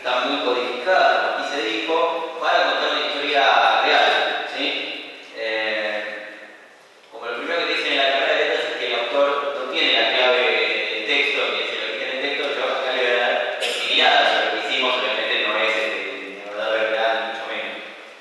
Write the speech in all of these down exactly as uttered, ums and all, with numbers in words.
está muy codificada, como aquí se dijo, para contar una historia real, ¿sí? Eh, como lo primero que te dicen en la carrera de letras es que el autor no tiene la clave del texto, ni es el origen del texto, yo acá le voy a dar mi mirada sobre lo que hicimos, obviamente no es este, la verdad real, mucho menos.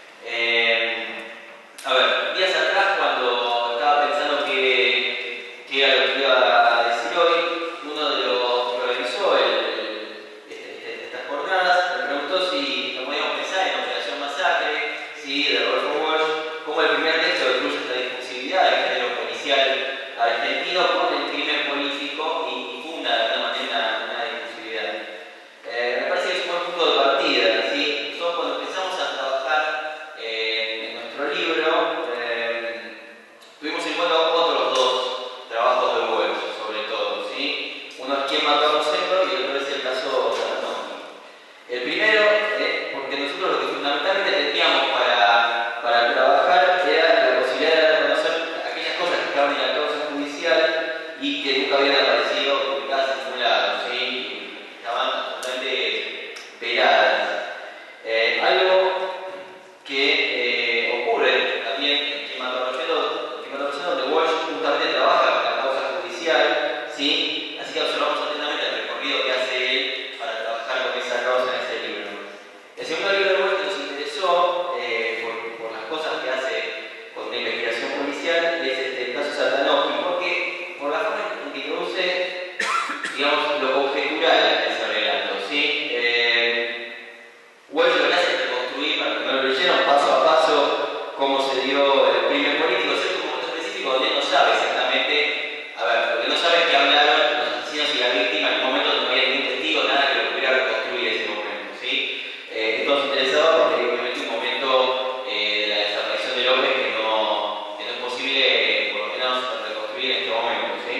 Eh, a ver, días atrás cuando estaba pensando que, que era lo que iba a decir hoy, uno de los que organizó el, el, este, estas jornadas me preguntó si no podíamos pensar en Operación Masacre, ¿sí? De Rodolfo Walsh, como el primer texto incluye esta difusividad del género policial argentino con el crimen político y, y funda de alguna manera una, una difusividad. Eh, me parece que es un buen punto de partida, ¿sí? Nosotros cuando empezamos a trabajar eh, en nuestro libro, eh, tuvimos en cuenta otros dos trabajos de Walsh, sobre todo, ¿sí? Uno es Quién mató a Rosendo y el otro es el caso Sarnowski. El primero, eh, porque nosotros lo que fundamentalmente teníamos para, para trabajar era la posibilidad de dar a conocer aquellas cosas que estaban en la causa judicial y que nunca habían aparecido publicadas en ningún lado, ¿sí? Y estaban absolutamente veladas. Eh, algo que eh, ocurre también en Quién mató a Rosendo, Quién mató a Rosendo, donde Walsh justamente trabaja con la causa judicial, ¿sí? Así que observamos atentamente el recorrido que hace él para trabajar con esa causa en ese libro. El segundo libro de Walsh que nos interesó eh, por, por las cosas que hace con la investigación policial es este, el caso Sarnowski, porque por la forma en que introduce, digamos, lo conjetural en ese relato, ¿sí? Eh, Walsh lo que hace es reconstruir, para que no lo leyeron, paso a paso cómo se dio el crimen político, excepto un momento específico donde él no sabe exactamente, a ver, lo que no sabe es que hablaron los asesinos y la víctima en un momento donde no había ningún testigo, nada que lo pudiera reconstruir ese momento, ¿sí? Eh, esto nos interesaba porque obviamente un momento eh, de la desaparición de López que no, que no es posible, por lo menos, reconstruir en este momento, ¿sí?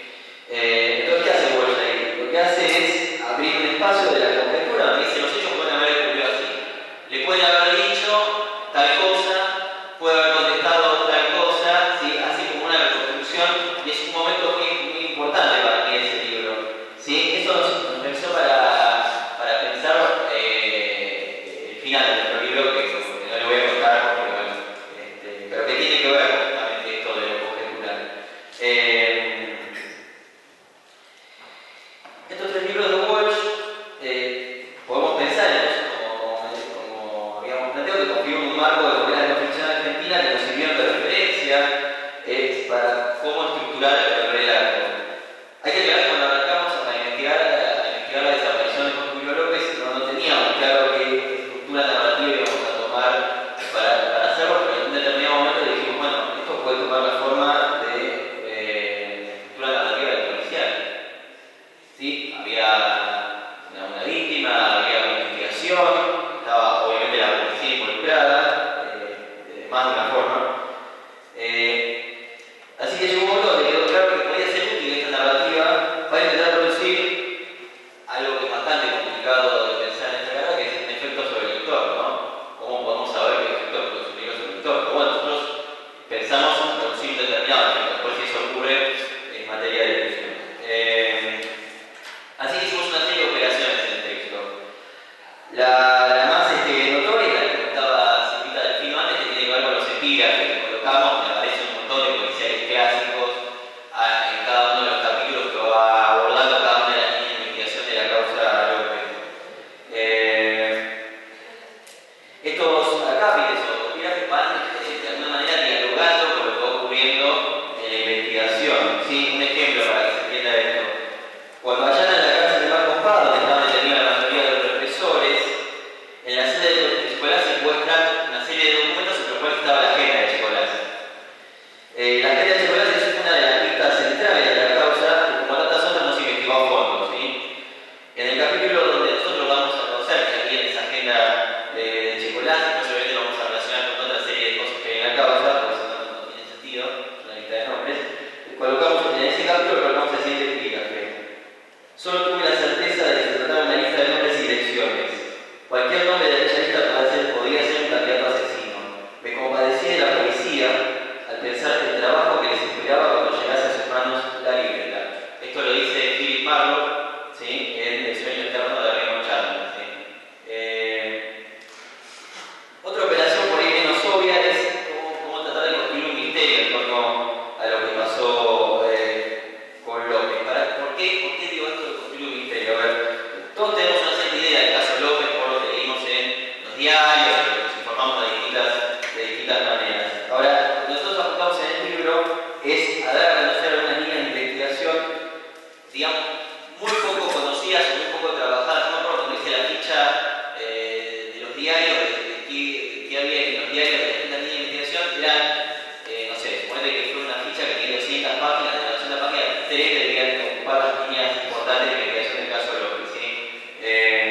Eh, entonces, ¿qué hace Walsh ahí? Lo que hace es abrir un espacio de la conjetura donde dice los hechos pueden haber ocurrido así. Le pueden haber dicho tal cosa, puede haber contestado tal cosa, ¿sí? Así como una reconstrucción, y es un momento muy, muy importante para mí ese libro, ¿sí? Eso nos, nos pensó para, para pensar eh, el final de nuestro libro, que, que no le voy a contar, porque, bueno, este, pero que tiene que ver justamente esto de lo conjetural. Eh, estos tres libros de Walsh, eh, podemos pensar entonces, como, como habíamos planteado, que configuran un marco de novela no ficción argentina que nos sirvieron de referencia eh, para cómo estructurar el relato. Hay que aclarar que cuando arrancamos a investigar, a investigar la desaparición de Juan Julio López, no, no teníamos claro qué estructura narrativa íbamos a tomar para, para hacerlo, pero en un determinado momento dijimos, bueno, esto puede tomar la forma de eh, estructura narrativa del policial. ¿Sí? Había una, una víctima, había una investigación, estaba obviamente la policía involucrada, eh, de más de una forma. Eh, así que llegó un momento donde quedó claro que podía ser útil esta narrativa para intentar producir algo que es bastante complicado de pensar en esta carrera, que es un efecto sobre el lector, ¿no? ¿Cómo podemos saber qué efecto produce un libro sobre el lector? Pero bueno, nosotros pensamos en producir un determinado efecto, después si eso ocurre en materia de difusión. Eh, Así que hicimos una serie de operaciones en el texto. La, la más este, notoria, la que contaba Silvita Delfino antes, que tiene que ver con los epígrafes que colocamos, donde aparecen un montón de policiales clásicos a, en cada uno de los capítulos que va abordando cada una de las líneas de investigación de la causa López. Eh, estos acápites o epígrafes van eh, de alguna manera dialogando con lo que va ocurriendo en la investigación. ¿Sí? Un ejemplo para que se entienda esto. Cuando allanan la cárcel de Marcos Paz, donde estaban detenidos la mayoría de los represores, diarios, nos informamos de distintas, de distintas maneras. Ahora, lo que nosotros apuntamos en el libro es a dar a conocer algunas líneas de investigación, digamos, muy poco conocidas o muy poco trabajadas. No recuerdo cómo dice la ficha eh, de los diarios, de, de, qué, qué había en los diarios de distintas líneas de investigación, eran, eh, no sé, suponete que fue una ficha que tiene doscientas páginas, de las doscientas páginas, tres deberían ocupar las líneas importantes de investigación del caso de López, ¿sí? Eh,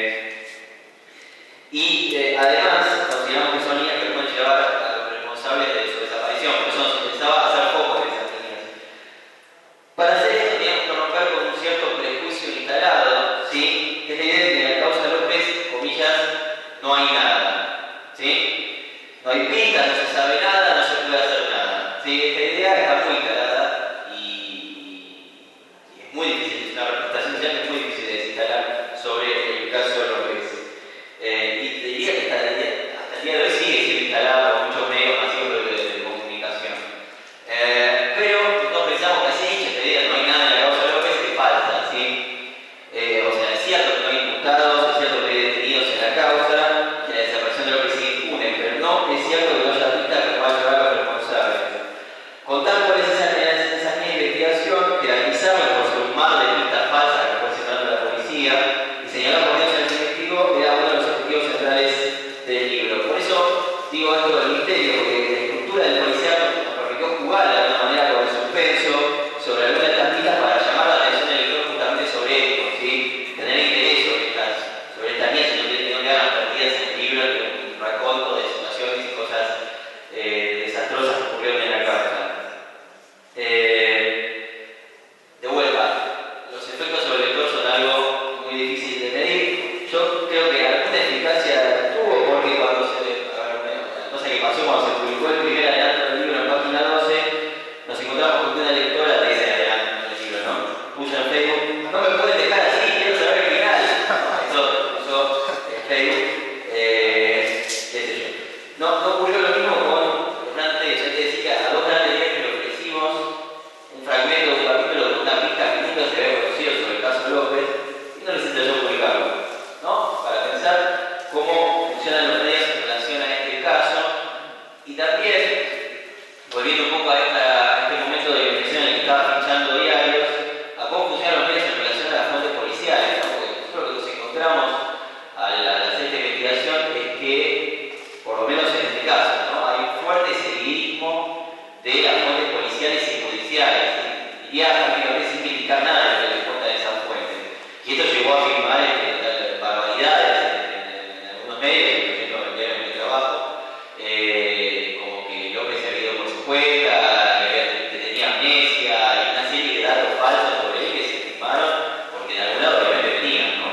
y eh, además, consideramos que son líneas que pueden llevar a los responsables de su desaparición, por eso nos interesaba hacer foco de esas líneas. Para hacer esto teníamos que romper con un cierto prejuicio instalado, ¿sí? Que es la idea de que en la causa López, comillas, no hay nada, ¿sí? No hay pistas, no se sabe nada, no se puede hacer nada, ¿sí? Esta idea está muy instalada y, y es muy difícil, es una representación social que es muy difícil de desinstalar sobre el caso de López. Eh, y te diría que hasta el, día, hasta el día de hoy sigue siendo instalado por muchos medios masivos de, de, de comunicación. Eh, pero nosotros pensamos que así, esta idea no hay nada en la causa de López, es falsa, ¿sí? Eh, o sea, es cierto que no hay imputados, es cierto que hay detenidos en la causa, que la desaparición de López sigue impune, pero no es cierto que no haya pistas que puedan llevar a los responsables. Contar cuáles esas líneas de investigación, jerarquizarlas por ser un mar de pistas falsas que fue separando la policía y señalar por qué se les investigó era uno de los objetivos centrales del libro. Por eso digo esto del misterio, porque la estructura del policial nos permitió jugar de alguna manera con el suspenso sobre algunas de estas pistas para llamar la atención del lector justamente sobre esto, ¿sí? Tener interés sobre estas, sobre estas líneas y no que no quedan perdidas en el libro, que un raconto de situaciones y cosas eh, desastrosas que ocurrieron en la causa. Eh, de vuelta, los efectos sobre el lector son algo muy difícil de medir. Yo creo que alguna eficacia tuvo porque cuando se, a ver, la cosa que pasó cuando se publicó el primer adelanto del libro en página doce, nos encontramos con que una lectora te dice adelanto del libro, ¿no? Puso en Facebook, no me pueden dejar así, quiero saber el final. Eso puso en Facebook, eh, qué sé yo. No, no ocurrió lo mismo con los grandes, ya te decía, a dos grandes días que le ofrecimos un fragmento de un capítulo de una pista que nunca se había conocido sobre el caso López y no les interesó publicarlo, ¿no? Para pensar cómo funcionan los medios en relación a este caso y también, volviendo un poco a, esta, a este momento de investigación en el que estaba fichando diarios, a cómo funcionan los medios en relación a las fuentes policiales, ¿no? Porque nosotros lo que nos encontramos al, al hacer esta investigación es que, por lo menos en este caso, ¿no? Hay un fuerte seguidismo de las fuentes policiales y judiciales. Diría prácticamente sin criticar nada de lo que les cuenta de esas fuentes. Y esto llevó a firmar este, barbaridades en, en, en algunos medios, incluyendo el diario en mi trabajo, eh, como que López se había ido por su cuenta, que, que tenía amnesia y una serie de datos falsos sobre él que se firmaron porque de algún lado obviamente venían, ¿no?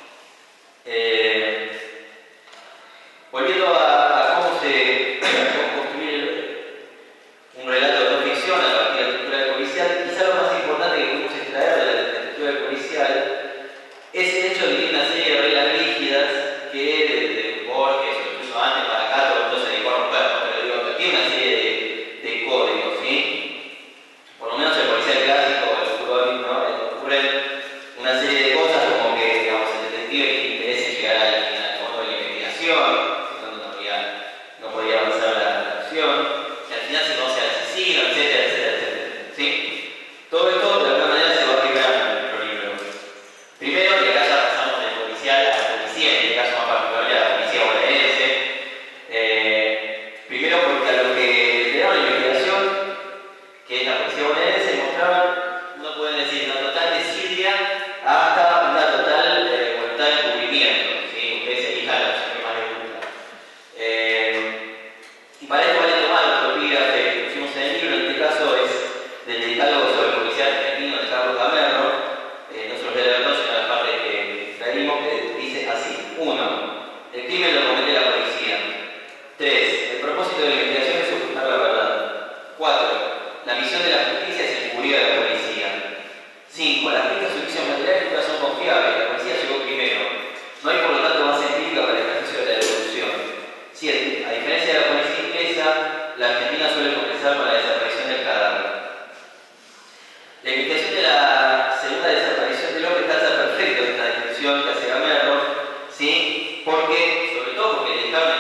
Eh, volviendo a, a cómo se cómo construir un relato de no ficción a partir de la estructura del policial, quizá lo más importante que podemos extraer de la, de la estructura del policial es el hecho de que hay una serie de reglas rígidas que desde Borges o incluso antes para acá todo el mundo se dedicó a romper, pero digo que tiene una serie de, de códigos, ¿sí? Por lo menos el policial clásico, el Furón, ¿no? Ocurren una serie de cosas como que, digamos, el detective que interese llegar al, al fondo de la investigación, si no, no, habría, no podría avanzar la, la acción, y al final se conoce al asesino, etcétera, etcétera, etcétera, ¿sí? Todo esto de alguna manera se va a quebrar en nuestro libro. Primero, que acá ya pasamos del policial a la policía, en este caso más particular a la policía bonaerense. Eh, primero porque a lo que le dieron la investigación, que es la policía bonaerense, mostraban, no pueden decir, una total desidia hasta una total eh, voluntad de cubrimiento, ¿sí? Ustedes elijan la opción que más les gusta. Eh, y para esto vale tomar otro epígrafe que pusimos en el libro, en este caso es del decálogo sobre el policial argentino de Carlos Gamerro. Eh, no se los voy a leer dos, sino la parte que traímos, que dice así. uno. El crimen lo comete la policía. tres. El propósito de la investigación es ocultar la verdad. cuatro. La misión de la justicia es encubrir a la policía. cinco. Las pistas de juicio materiales nunca son confiables. La policía llegó primero. No hay por lo tanto base empírica para el ejercicio de la devolución. siete. A diferencia de la policía inglesa, la Argentina suele compensar con la desaparición del cadáver. La investigación de la segunda desaparición de López calza perfecto esta descripción que hace Gamerro, ¿sí? Porque, sobre todo porque le dejaron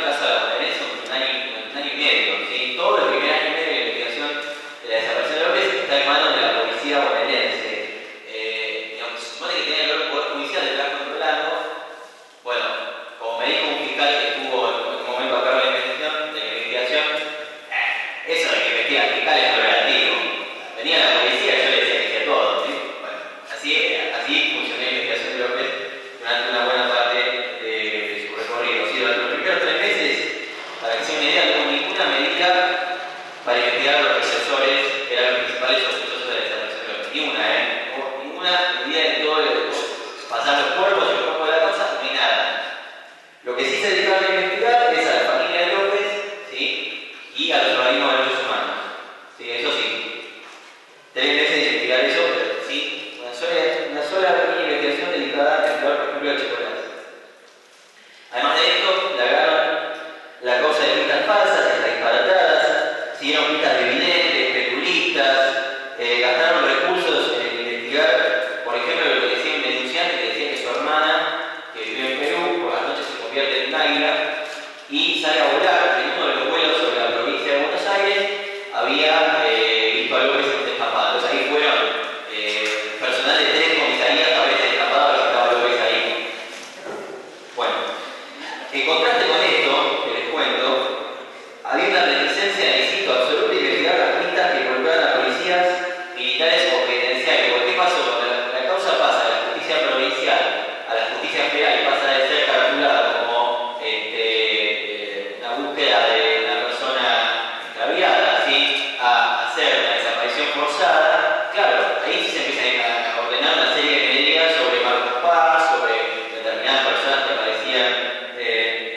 Lo que sí se dedicaban a investigar es a la familia de López, ¿sí? Y a los organismos de derechos humanos. ¿Sí? Eso sí. Tres meses de investigar eso, pero sí, una sola, una sola pequeña investigación dedicada a investigar, por ejemplo, el chocolate. Además de esto, largaron la causa de pistas falsas, hasta disparatadas, siguieron pistas de evidentes, especulistas, eh, gastaron recursos en investigar, por ejemplo, lo que decía un denunciante que decía que su hermana, que vive en Perú, por las noches se convierte en un águila y sale a volar. En uno de los vuelos sobre la provincia de Buenos Aires había eh, visto a López escapado. Entonces ahí fueron eh, personal de tres comisarías a veces escapado que estaba López ahí. Bueno, en contraste con esto, que les cuento, había una reticencia de éxito absoluto de investigar las pistas que involucraban a policías militares o penitenciarios. ¿Por qué pasó? Cuando la, la causa pasa de la justicia provincial a la justicia federal y pasa de ser calculada como este, eh, una búsqueda de una persona extraviada, ¿sí? a hacer una desaparición forzada, claro, ahí sí se empieza a ordenar una serie de medidas sobre Marcos Paz, sobre determinadas personas que aparecían eh,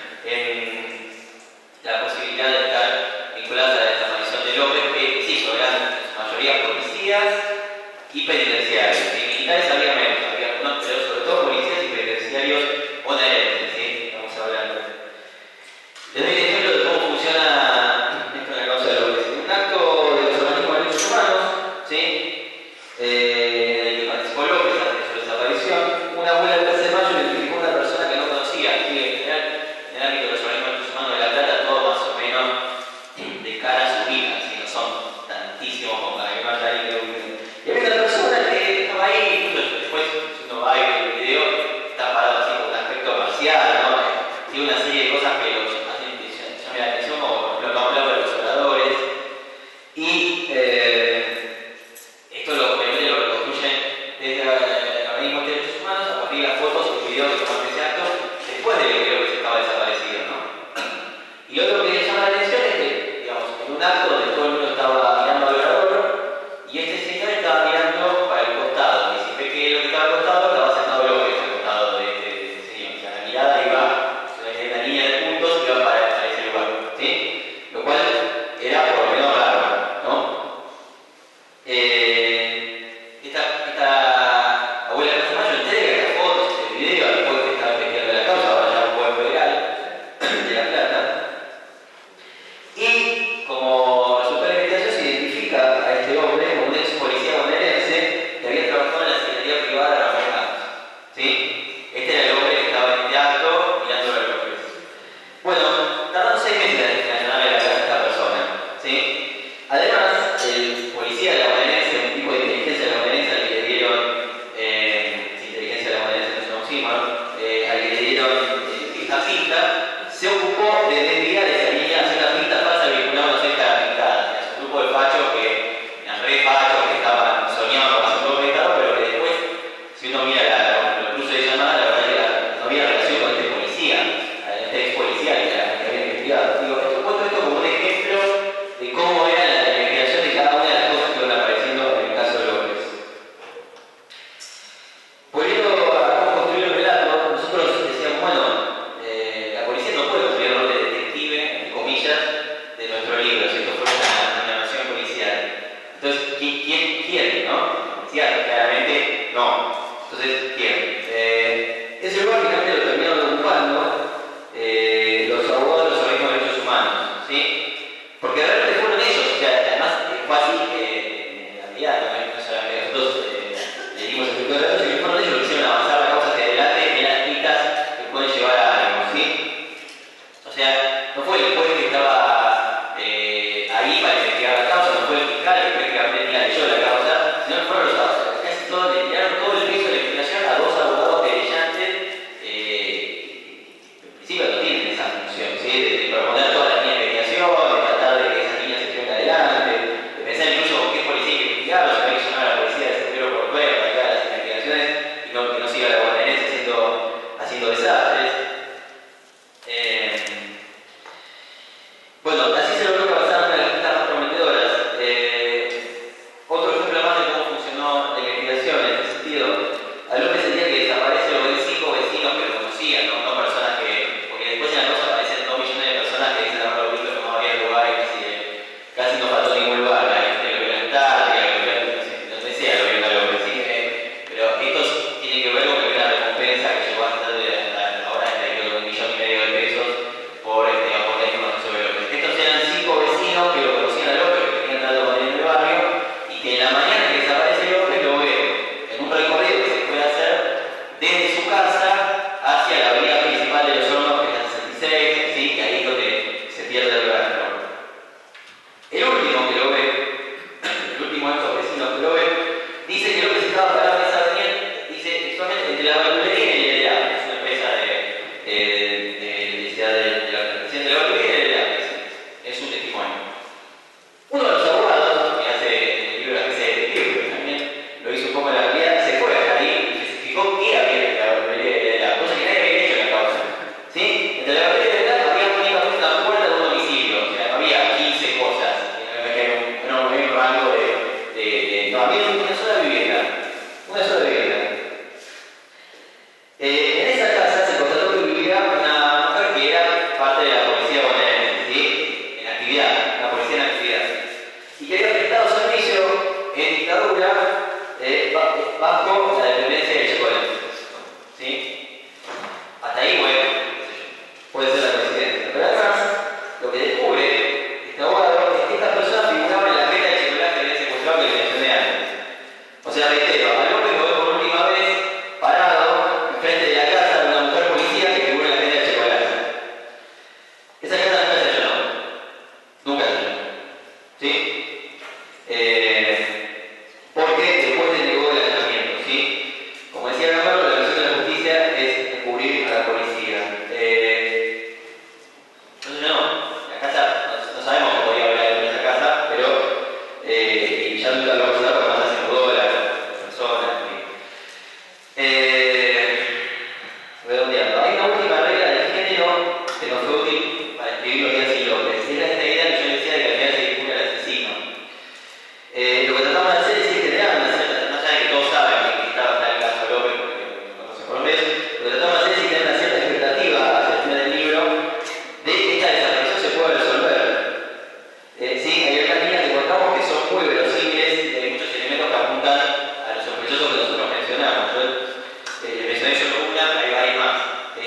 en la posibilidad de estar vinculadas a la desaparición de López, que sí, eran en su mayoría policías y penitenciarios. Y militares había menos, había algunos, pero sobre todo policías y penitenciarios bonaerenses, ¿sí? Estamos hablando. Les doy el ejemplo de cómo funciona esto en la causa de López. En un acto de los organismos de derechos humanos, ¿sí? Eh, en el que participó López ante su desaparición, una abuela del trece de mayo identificó a una persona que no conocía. Aquí en general, en el ámbito de los organismos de derechos humanos de La Plata, todo más o menos de cara a sus hijas, y no son tantísimos como para que no haya alguien que lo vive. Y había una persona que estaba ahí, incluso después, si uno va a ver el video, está parado así con un aspecto marcial, ¿no? Tiene una serie de cosas que los hacen llamar la atención, como por ejemplo no hablaba de los oradores. Y eh, esto lo, obviamente lo reconstruyen desde el organismo de derechos humanos a partir de las fotos y videos que toman ese acto después de que creo que se estaba desaparecido, ¿no? Y lo otro que llama la atención es que, digamos, en un acto donde todo el mundo estaba mirando al orador y este señor estaba mirando para el costado, y si ve que lo que estaba al costado estaba sentado López al costado de este, de este señor. O sea, la mirada iba, en la línea de puntos iba para, para ese lugar, ¿sí? Lo cual era por lo menos raro, ¿no? Eh, esta, esta abuela de Plaza Mayo entrega estas fotos, este video, después que estaba investigando la causa, ahora ya un juez federal de La Plata. Y como resultado de la investigación se identifica a este hombre como un ex policía bonaerense que había trabajado en la Secretaría Privada de Ramón Campos, ¿sí? Este era el hombre que estaba en este acto mirándolo a López. Bueno, tardaron seis meses en allanarle la casa a esta persona, ¿sí? Además, el policía de la bonaerense, un tipo de inteligencia de la bonaerense al que le dieron, eh, inteligencia de la bonaerense no es un oxímoron, eh, al que le dieron eh, esta pista, se ocupó de desviar esa línea hacia una pista falsa vinculada a una secta pintada. Es un grupo de fachos que, eran re fachos, que estaban soñando con hacer un golpe de Estado, pero que después, si uno mira la, los cruces de llamada, la verdad es que la, no había relación con este policía, este ex policía que, que había investigado. Digo, esto cuento esto como un ejemplo de cómo era la, la investigación de cada una de las cosas que iban apareciendo en el caso de López. Volviendo a cómo construir el relato, nosotros decíamos, bueno, eh, la policía no puede cumplir el rol de detective, entre comillas, de nuestro libro, si esto fuera una, una narración policial. Entonces, ¿quién, quién quiere, no? Decía, claramente, no. Entonces, ¿quién? Eh, ese lugar finalmente lo terminaron ocupando eh, los abogados de los organismos de derechos humanos, ¿sí? Porque realmente fueron ellos, o sea, además fue así que en realidad, no es solamente nosotros eh, le dimos el tipo de datos, sino que fueron ellos los que hicieron avanzar la causa hacia adelante en las pistas que pueden llevar a algo, ¿sí? O sea, no fue el juez que estaba eh, ahí para investigar la causa, no fue el fiscal que prácticamente ni la leyó la causa, sino que fueron los abogados, casi todos le tiraron todo el peso de la investigación a dos abogados querellantes, eh, en principio no tienen esa función, ¿sí? De, de proponer todas las líneas de investigación, de tratar de que esas líneas se lleven adelante, de pensar incluso con qué policía hay que investigar, o sea, hay que llamar a la policía de Santiago por nueve para que haga las investigaciones y no, que no siga la bonaerense haciendo, haciendo desastres. Eh, bueno, así se logró que avanzaran una de las pistas más prometedoras. Eh, otro ejemplo más de cómo funcionó la investigación en este sentido. A López el día que desaparece lo ven cinco vecinos que lo conocían, no, no personas que de la galería de verdad había únicamente una puerta de un domicilio, o sea, no había quince cosas, no había un rango de, de, de. No, había una sola vivienda. Una sola vivienda. Eh, en esa casa se constató que vivía una mujer que era parte de la policía bonaerense, ¿sí? En actividad, la policía en actividad. Y que había prestado servicio en dictadura eh, bajo la dependencia de Chocolate. ¿Sí? Hasta ahí, bueno, puede ser la coincidencia. Pero además, lo que descubre este abogado es que esta persona figuraba en la agenda de Chocolate que había secuestrado que le mencioné antes. O sea, reitero, al hombre que por última vez parado enfrente de la casa de una mujer policía que figura en la agenda de Chocolate. Esa casa nunca se llenó. Nunca se llenó. ¿Sí? Eh, porque después del negó del allanamiento, ¿sí? Como decía Gamaro, la misión de la justicia es encubrir a la policía. Eh, entonces no, la casa, no, no sabemos que podía haber en esa casa, pero eh, y ya nunca lo vamos a dar porque más se mudó la persona, en fin. Eh, redondeando, hay una última regla del género que nos fue útil para escribir los días y López. Era esta idea que yo decía de que al final se descubre al asesino. Eh, lo que tratamos de hacer es ir generando, más allá de que todos saben que estaba está el caso López porque lo conocen por lo menos, lo que tratamos de hacer es ir generando una cierta expectativa hacia el final del libro de que esta desaparición se pueda resolver. Eh, sí, hay otras líneas que contamos que son muy verosímiles y hay muchos elementos que apuntan a los sospechosos que nosotros mencionamos. Yo eh, mencioné solo una, hay varias más. ¿Sí?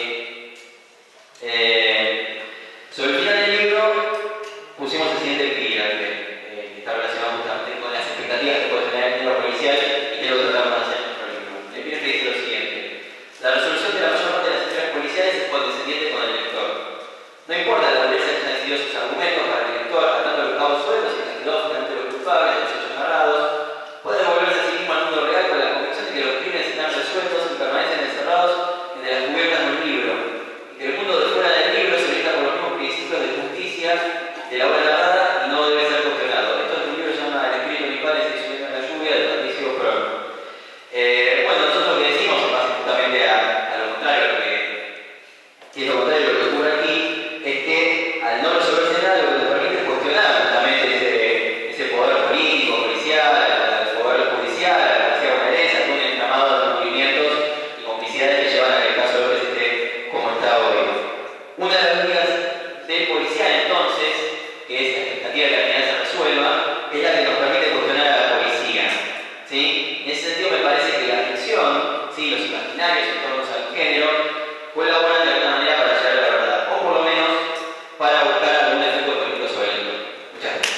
Eh, sobre el final del libro pusimos el siguiente epígrafe, eh, que está relacionado justamente con las expectativas que puede tener el género policial y que es lo que tratamos de hacer en nuestro libro. El epígrafe dice lo siguiente: la resolución de la mayor parte de las acciones policiales es condescendiente con el lector. No importa la cualidad que hayan decidido sus argumentos para el lector, atando los cabos sueltos y castigados finalmente los culpables de los hechos narrados, puede devolverse a sí mismo al mundo real con la convicción de que los crímenes están resueltos y permanecen encerrados entre las cubiertas de un libro, y que el mundo de fuera del libro se orienta por los mismos principios de justicia de la obra narrada y no debe ser cuestionado. Esto es un libro que se llama El espíritu de mis padres y subiendo en la lluvia, de Patricio Freud. Eh, bueno, nosotros lo que decimos es más justamente a, a lo contrario, lo que, y es lo contrario de lo que ocurre aquí, es que al no resolverse nada lo que nos permite es cuestionar justamente ese, ese poder político, policial, el poder policial, la policía bonaerense, todo un entramado de movimientos y complicidades que llevan a que el caso López esté como está hoy. Una de las líneas del policial entonces, que es la expectativa de que la realidad se resuelva, es la que nos permite cuestionar a la policía. ¿Sí? En ese sentido me parece que la ficción, ¿sí? Los imaginarios en torno al género, colaboran de alguna manera para llegar a la verdad, o por lo menos para buscar algún efecto político sobre el mundo. Muchas gracias.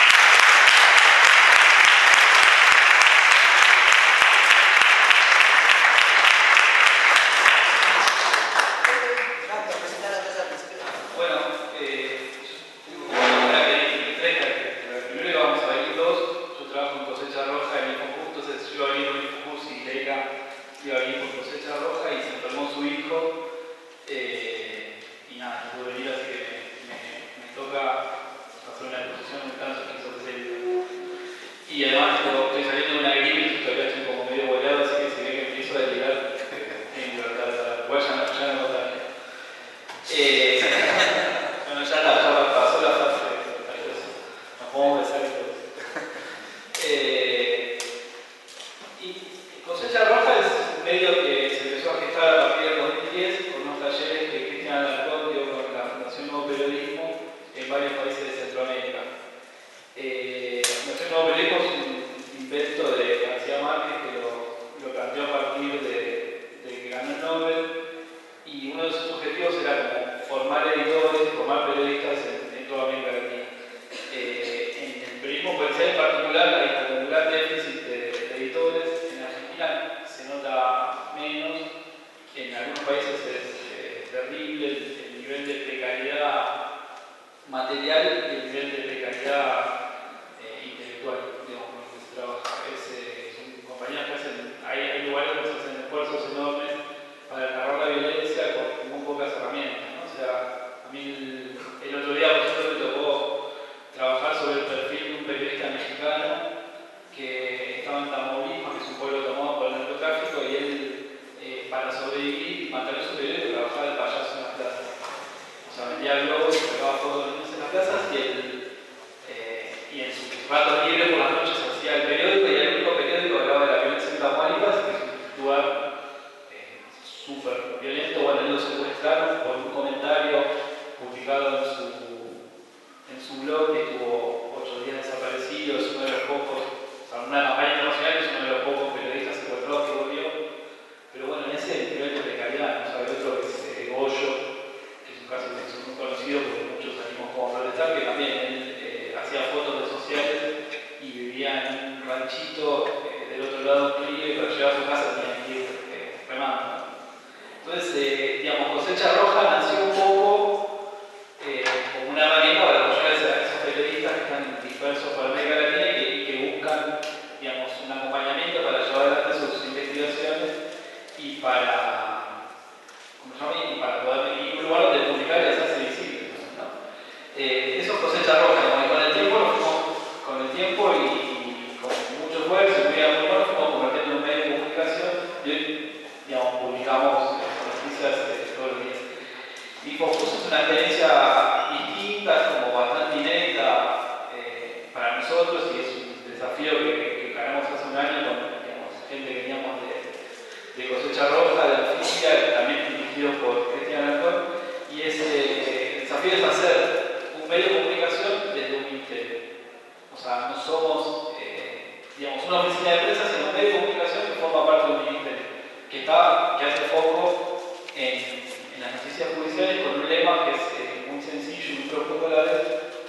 Bueno, eh, para que traiga, primero que vamos a venir dos, yo trabajo en Cosecha Roja en Infojust, entonces yo iba a venir por Infojust y Leica iba a venir por Cosecha Roja y se enfermó su hijo, eh, y nada, no pude venir, así que me, me, me toca hacer una exposición en caso que sobre ese libro. Y además estoy saliendo de una gripe y todavía estoy como medio volado, así que se ve que empiezo a delirar en libertad, igual ya no, ya no contaría. Eh, bueno, ya la, ya pasó la fase de nos podemos besar y todo. Eh, y Cosecha Roja es un medio que se empezó a gestar a partir del dos mil diez con unos talleres que Cristian Alarcón dio con la Fundación Nuevo Periodismo en varios países de Centroamérica. Eh, la Fundación Nuevo Periodismo es un invento de García Márquez que lo, lo planteó a partir de, de que ganó el Nobel, y uno de sus objetivos era como formar editores, formar periodistas en, en toda América Latina. Eh, en el periodismo policial en particular hay como un gran déficit de, de editores. En Argentina se nota menos, en algunos países es eh, terrible el, el nivel de precariedad material y el nivel de precariedad eh, intelectual, digamos, con el que se trabaja. Es, eh, son compañías que hacen, hay, hay lugares donde se hacen esfuerzos enormes para narrar la violencia con muy pocas herramientas, ¿no? O sea, a mí el, el otro día, por ejemplo, me tocó trabajar sobre el perfil de un periodista mexicano que estaba en Tamaulipas, que es un pueblo tomado por el narcotráfico, y él, eh, para sobrevivir y mantener su periódico, trabajaba de payaso en las plazas. su blog, que estuvo ocho días desaparecido, es uno de los pocos, o sea, una campaña internacional, es uno de los pocos periodistas secuestrados que volvió. Pero bueno, ese es el nivel de precariedad, ¿no? O sea, hay otro que es eh, Goyo, que es un caso que es muy conocido porque muchos salimos como a protestar, que también él eh, hacía fotos de sociales y vivía en un ranchito eh, del otro lado de un río, y para llegar a su casa tenía que ir eh, remando. Entonces, eh, digamos, Cosecha Roja nació un poco eh, como una herramienta para apoyar a esos periodistas que están dispersos por América Latina y que, y que buscan, digamos, un acompañamiento para llevar adelante sus investigaciones y para, ¿cómo se llama? Y para poder ir a un lugar donde publicar y hacerse visibles, ¿no? Eh, eso es Cosecha Roja, ¿no? Y con el tiempo, con el tiempo y, y con mucho esfuerzo y muy amor, fuimos convirtiendo en un medio de comunicación y hoy, digamos, publicamos noticias eh, todos los días. Y pues es una experiencia distinta, es como bastante inédita eh, para nosotros y es un desafío que, que ganamos hace un año con, digamos, gente que veníamos de, de Cosecha Roja, de Anficia, también dirigido por Cristian Antón, y ese desafío es hacer un medio de comunicación desde un ministerio. O sea, no somos, eh, digamos, una oficina de prensa, sino un medio de comunicación que forma parte de un ministerio, que, está, que hace foco en, en las noticias judiciales con un lema que es eh, muy sencillo y muy profundo a la vez,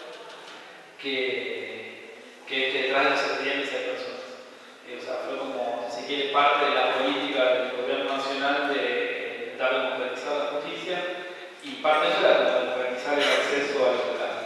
que, que, que detrás de los expedientes hay personas. Eh, o sea, fue como, si se quiere, parte de la política del gobierno nacional de intentar democratizar la justicia, y parte de eso era democratizar el acceso al, al,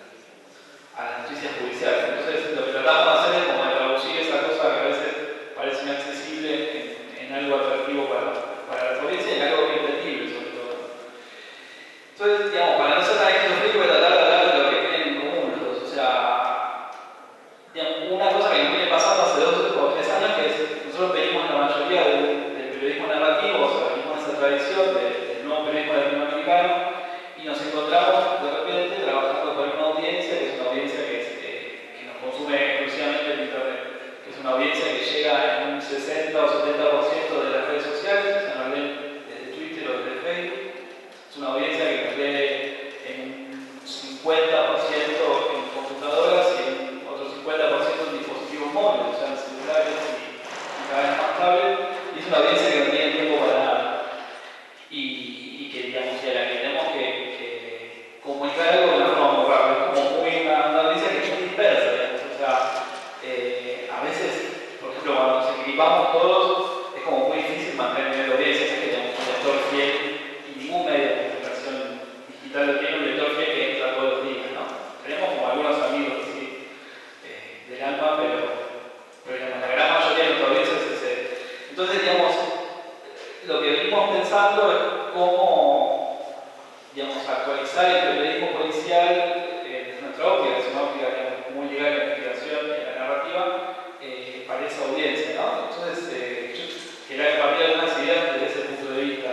a las noticias judiciales. Entonces, lo que tratamos de hacer es como de traducir esa cosa que a veces parece inaccesible en, en algo atractivo para, para la audiencia y en algo que entendible, sobre todo. Entonces, digamos, para no ser tan exhaustivos, voy a tratar de hablar de lo que tienen en común los dos. O sea, digamos, una cosa que nos viene pasando hace dos o tres años, que es nosotros venimos la mayoría del, del periodismo narrativo, o sea, venimos de esa tradición del, del nuevo periodismo latinoamericano, y nos encontramos de repente trabajando con una audiencia que es una audiencia que, es, eh, que nos consume exclusivamente en Internet, que es una audiencia que llega en un sesenta o setenta por ciento de las redes sociales, o sea, nos leen desde Twitter o desde Facebook. Es una audiencia que nos lee en un cincuenta por ciento en computadoras y en otro cincuenta por ciento en dispositivos móviles, o sea, en celulares y, y cada vez más tablets, y es una audiencia que no tiene tiempo para nada. Y, y que, digamos, y a la que tenemos que, que comunicar algo de una forma muy rápida, es como muy, una, una audiencia que es muy dispersa, digamos. O sea, eh, a veces, por ejemplo, cuando nos equipamos todos, es como muy difícil mantener el nivel de audiencia, es que tenemos un lector fiel, y ningún medio de comunicación digital lo tiene un lector fiel que entra todos los días, ¿no? Tenemos como algunos amigos así, eh, del alma, pero, pero digamos, la gran mayoría de nuestra audiencia es ese. Entonces, digamos, lo que venimos pensando es cómo, digamos, actualizar el periodismo policial eh, desde nuestra óptica, es una óptica, digamos, muy ligada a la investigación y a la narrativa, eh, para esa audiencia, ¿no? Entonces, eh, yo quería compartir algunas ideas desde ese punto de vista.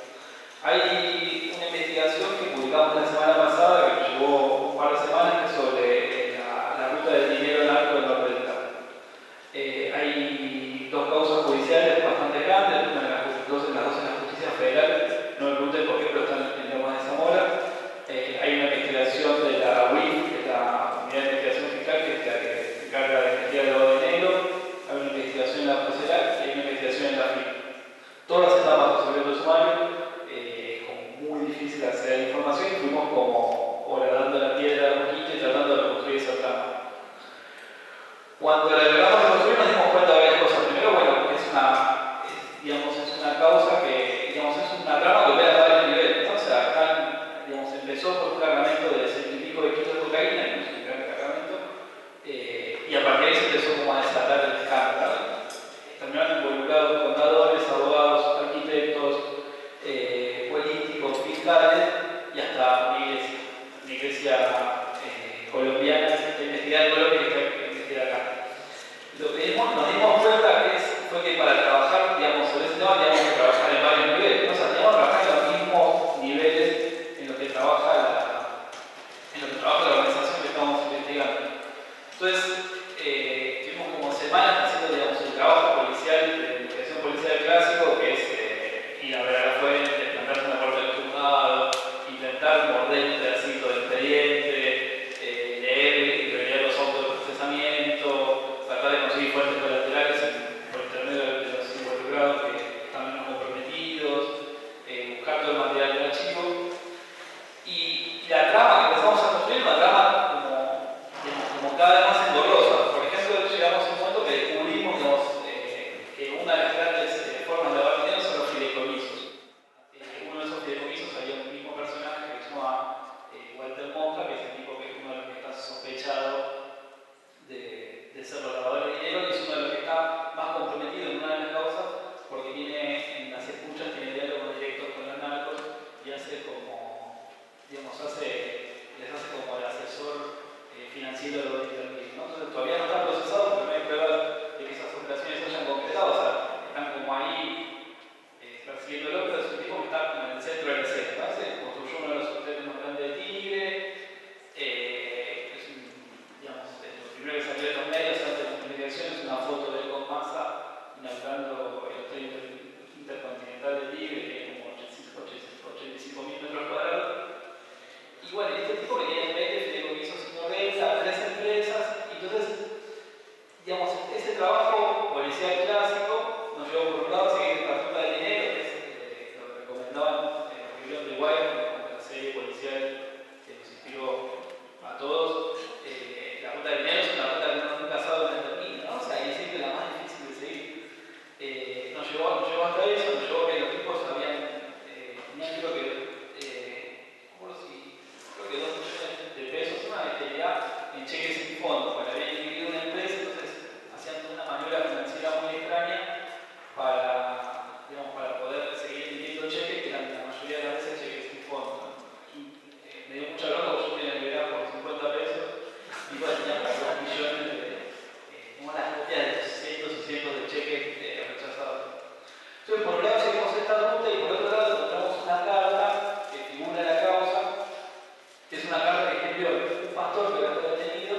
Hay una investigación que publicamos la semana pasada, que nos llevó un par de semanas, que es sobre eh, la, la ruta del dinero narco del norte del Estado. Eh, hay dos causas judiciales bastante grandes, una de las dos, las dos en la justicia federal, no me pregunten por qué, pero están en Lomas de Zamora. Eh, hay una investigación de la U I F, que es la Unidad de Investigación Fiscal, que es la que se encarga de investigar el lavado de dinero. Hay una investigación en la procesal y hay una investigación en la F I C. Todas están bajo secreto sumario, eh, es como muy difícil acceder a la información y fuimos como horadando la piedra un poquito y tratando de reconstruir esa trama. Cuando la logramos reconstruir nos dimos cuenta de varias cosas. Primero, bueno, es una, es, digamos, es una causa que, digamos, es una trama que opera a varios niveles, ¿no? O sea, acá, digamos, empezó por un cargamento de ciento y pico de kilos de cocaína, que no es un gran cargamento, eh, y a partir de ahí se empezó como a desatar el escándalo. Terminaron involucrados contadores, abogados, arquitectos, eh, políticos, fiscales y hasta una iglesia, una iglesia eh, colombiana, que investiga en Colombia y que investiga acá. Lo que dimos, nos dimos cuenta que es, fue que para trabajar, digamos, sobre ese tema teníamos que trabajar en varios niveles, ¿no? O sea, teníamos que trabajar en los mismos niveles en los que trabaja la, en los que trabaja la organización que estamos investigando. Entonces, eh, tuvimos como semanas haciendo, digamos, el trabajo policial, de investigación policial clásico, que es eh, ir a ver a la fuente, plantarse en la puerta del juzgado, intentar morder un pedacito de expediente, eh, la trama que empezamos a construir, una trama como, digamos, como cada vez más engorrosa. Por ejemplo, llegamos a un momento que descubrimos digamos, eh, que una de las grandes eh, formas de lavar dinero son los fideicomisos. Eh, uno de esos fideicomisos había un mismo personaje que se llama eh, Walter Monja, que es el tipo que es uno de los que está sospechado de, de ser los lavadores de dinero, y es uno de los que está más comprometido en una de las causas porque tiene, en las escuchas tiene diálogos directos con los narcos y hace como, digamos, hace, les hace como el asesor eh, financiero de los distintos, ¿no? Entonces todavía no está procesado porque no hay pruebas de que esas operaciones se hayan concretado, o sea, están como ahí eh, persiguiéndolo, pero es un tipo que está como en el centro de la escena, ¿no? Se construyó uno de los hoteles más grandes de Tigre, eh, es un, digamos, es lo primero que salió de los medios antes de la investigación es una foto de él con Massa inaugurando el hotel intercontinental de Tigre, que es como ochenta y cinco mil metros cuadrados. Y bueno, este tipo que tiene veinte fideicomisos sin renta, tres empresas, entonces, digamos, ese trabajo policial clásico nos llevó por un lado a seguir la ruta del dinero, que es eh, lo que recomendaban en los libros de Wire, como la serie policial que nos inspiró a todos. Eh, la ruta del dinero es una ruta que no nunca sabe dónde termina, ¿no? O sea, y es siempre la más difícil de seguir. Eh, nos, llevó, nos llevó hasta eso, nos llevó a que los tipos habían, eh, tenían creo que, eh, ¿cómo si? Creo que dos millones de pesos, una actividad en cheques sin fondo, porque habían dividido una empresa, entonces hacían una maniobra financiera muy extraña para, digamos, para poder seguir emitiendo cheques, que eran la mayoría de las veces cheques sin fondo, ¿no? Y, eh, me dio mucha bronca porque yo tenía que ver por cincuenta pesos y bueno, tenía como dos millones de, eh, tengo las copias de cientos y cientos de cheques eh, rechazados. Entonces, por un lado seguimos esta ruta y por otro lado encontramos una carta que figura en la causa, que es una carta que escribió un pastor que había detenido,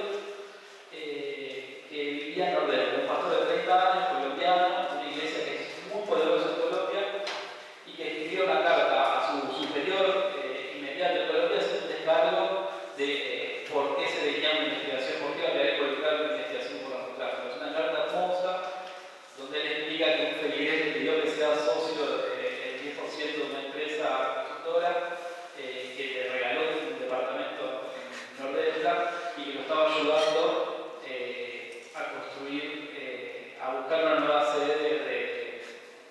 eh, que vivía en Nordeste, un pastor de treinta años, colombiano, una iglesia que es muy poderosa en Colombia, y que escribió una carta a su superior eh, inmediato en Colombia haciendo un descargo de eh, por qué se venía una investigación, por qué había que colocar una investigación por narcotráfico. Es una carta hermosa donde él explica que un feligrés le pidió que sea socio del diez por ciento de una empresa constructora eh, que le regaló un departamento en Nordesta y que lo estaba ayudando eh, a construir, eh, a buscar una nueva sede de, de,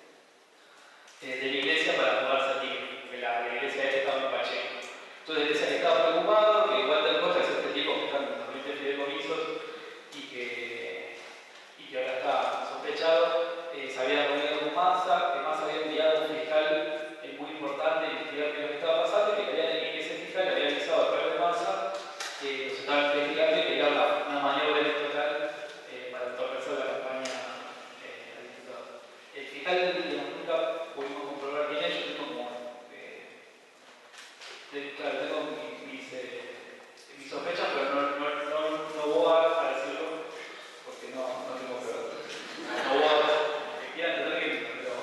de la iglesia para mudarse a Tigre, que la, la iglesia de él estaba en Pacheco. Entonces decía que estaba preocupado, que Walter Costa es este tipo que está en los veinte fideicomisos y que, y que ahora está sospechado, eh, se había reunido con Massa, que Massa había enviado un fiscal eh, muy importante a investigar qué es lo que estaba pasando y que, había, que ese fiscal había avisado a través de Massa que los estaba investigando y que era una, una maniobra electoral eh, para entorpecer la campaña eh, al diputado. El fiscal digamos, nunca pudimos comprobar quién es, yo tengo como eh, de, claro, tengo mis, mis, eh, mis sospechas, pero no, no, no, no voy a decirlo porque no, no tengo pruebas. No voy a que quieran tener que pero,